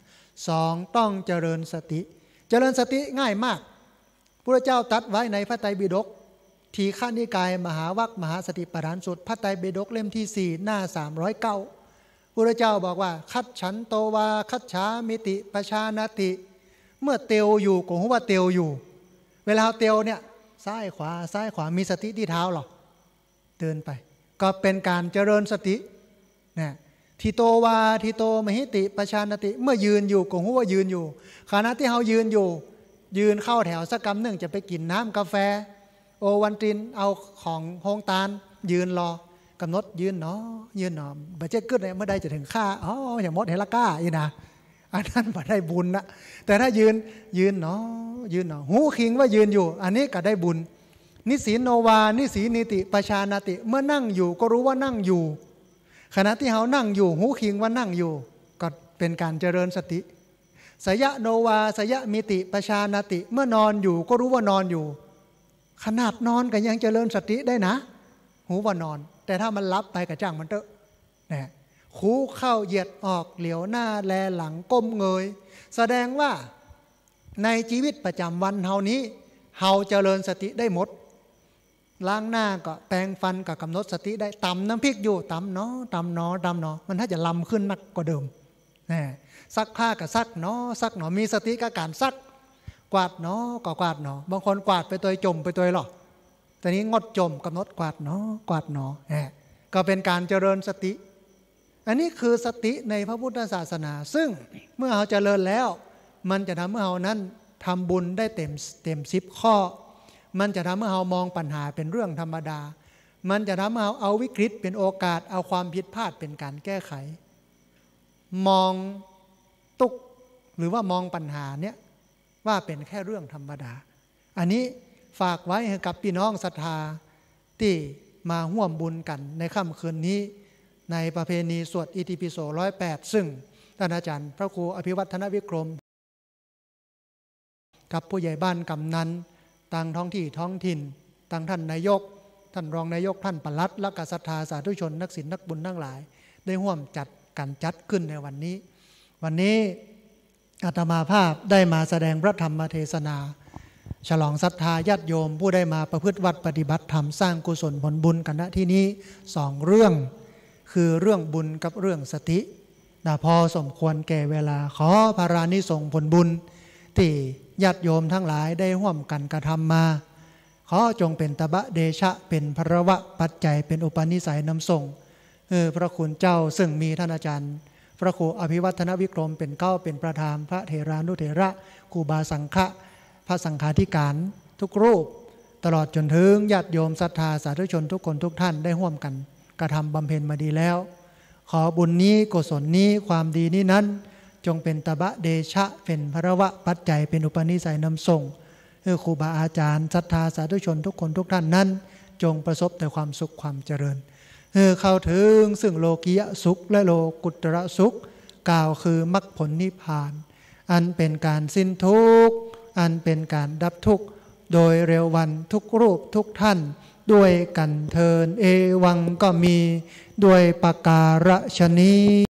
2ต้องเจริญสติเจริญสติง่ายมากพระเจ้าตรัสไว้ในพระไตรปิฎกทีฆนิกายมหาวรรคมหาสติปัฏฐานสูตรพระไตรปิฎกเล่มที่4หน้า309พระเจ้าบอกว่าคัจฉันโตวาคัจฉามิติปชานติเมื่อเตียวอยู่ก็รู้ว่าเตียวอยู่เวลาเตียวเนี่ยซ้ายขวามีสติที่เท้าหรอเดินไปก็เป็นการเจริญสตินะทิโตวาทิโตมหิติปชานติเมื่อยืนอยู่ก็รู้ว่ายืนอยู่ขณะที่เรายืนอยู่ยืนเข้าแถวสักกำหนึ่งจะไปกินน้ำกาแฟโอวันตินเอาของโฮงตาลยืนรอกำหนดยืนเนาะยืนเนาะบัจเจกึศเนี่ยเมื่อใดจะถึงค่าอ๋ออย่างมดเฮลก้าอีนะอันนั้นบ่ได้บุญนะแต่ถ้ายืนเนาะยืนเนาะหูคิงว่ายืนอยู่อันนี้ก็ได้บุญนิสีโนวานิสีนิติปชานติเมื่อนั่งอยู่ก็รู้ว่านั่งอยู่ขณะที่เขานั่งอยู่หูคิงว่านั่งอยู่ก็เป็นการเจริญสติสยะโนวาสยะมิติปชานติเมื่อนอนอยู่ก็รู้ว่านอนอยู่ขนาดนอนก็ยังเจริญสติได้นะหูว่านอนแต่ถ้ามันลับไปก็จ้างมันเถอะนะคูเข้าเหยียดออกเหลียวหน้าแลหลังก้มเงยแสดงว่าในชีวิตประจำวันเฮานี้เฮาเจริญสติได้หมดล้างหน้าก็แปรงฟันก็กำหนดสติได้ตำน้ำพริกอยู่ตำเนาะตำเนาะมันถ้าจะลำขึ้นนักกว่าเดิมนะซักผ้าก็ซักเนาะมีสติกับการซักกวาดเนาะก็กวาดเนาะบางคนกวาดไปตัวจมไปตัวหรอกแต่นี้งดจมกำหนดกวาดเนาะก็เป็นการเจริญสติอันนี้คือสติในพระพุทธศาสนาซึ่งเมื่อเราเจริญแล้วมันจะทำให้เรานั้นทำบุญได้เต็ม10ข้อมันจะทำให้เรามองปัญหาเป็นเรื่องธรรมดามันจะทำให้เราเอาวิกฤตเป็นโอกาสเอาความผิดพลาดเป็นการแก้ไขมองตุกหรือว่ามองปัญหาเนี้ยว่าเป็นแค่เรื่องธรรมดาอันนี้ฝากไว้ให้กับพี่น้องศรัทธาที่มาร่วมบุญกันในค่ำคืนนี้ในประเพณีสวดอิติปิโส108ซึ่งท่านอาจารย์พระครูอภิวัฒนวิกรมกับผู้ใหญ่บ้านกำนันต่างท้องถิ่นต่างท่านนายกท่านรองนายกท่านปลัดและกศรัทธาสาธุชนนักศีลนักบุญทั้งหลายได้ร่วมจัดขึ้นในวันนี้อาตมาภาพได้มาแสดงพระธรรมเทศนาฉลองศรัทธาญาติโยมผู้ได้มาประพฤติวัดปฏิบัติธรรมสร้างกุศลผลบุญกันณที่นี้2เรื่องคือเรื่องบุญกับเรื่องสติพอสมควรแก่เวลาขอพารานิสงส์ผลบุญที่ญาติโยมทั้งหลายได้ร่วมกันกระทำมาขอจงเป็นตบะเดชะเป็นภรวะปัจจัยเป็นอุปนิสัยนำส่งพระคุณเจ้าซึ่งมีท่านอาจารย์พระครูอภิวัฒนวิกรมเป็นเป็นประธานพระเถรานุเถระครูบาสังฆะพระสังฆาธิการทุกรูปตลอดจนถึงญาติโยมศรัทธาสาธุชนทุกคนทุกท่านได้ร่วมกันกระทำบำเพ็ญมาดีแล้วขอบุญนี้กุศลนี้ความดีนี้นั้นจงเป็นตบะเดชะเป็นภรวะปัจจัยเป็นอุปนิสัยนำส่งครูบาอาจารย์ศรัทธาสาธุชนทุกคนทุกท่านนั้นจงประสบแต่ความสุขความเจริญเข้าถึงซึ่งโลกียสุขและโลกุตระสุขกล่าวคือมรรคผลนิพพานอันเป็นการสิ้นทุกข์อันเป็นการดับทุกข์โดยเร็ววันทุกรูปทุกท่านด้วยกันเทินเอวังก็มีด้วยประการฉนี้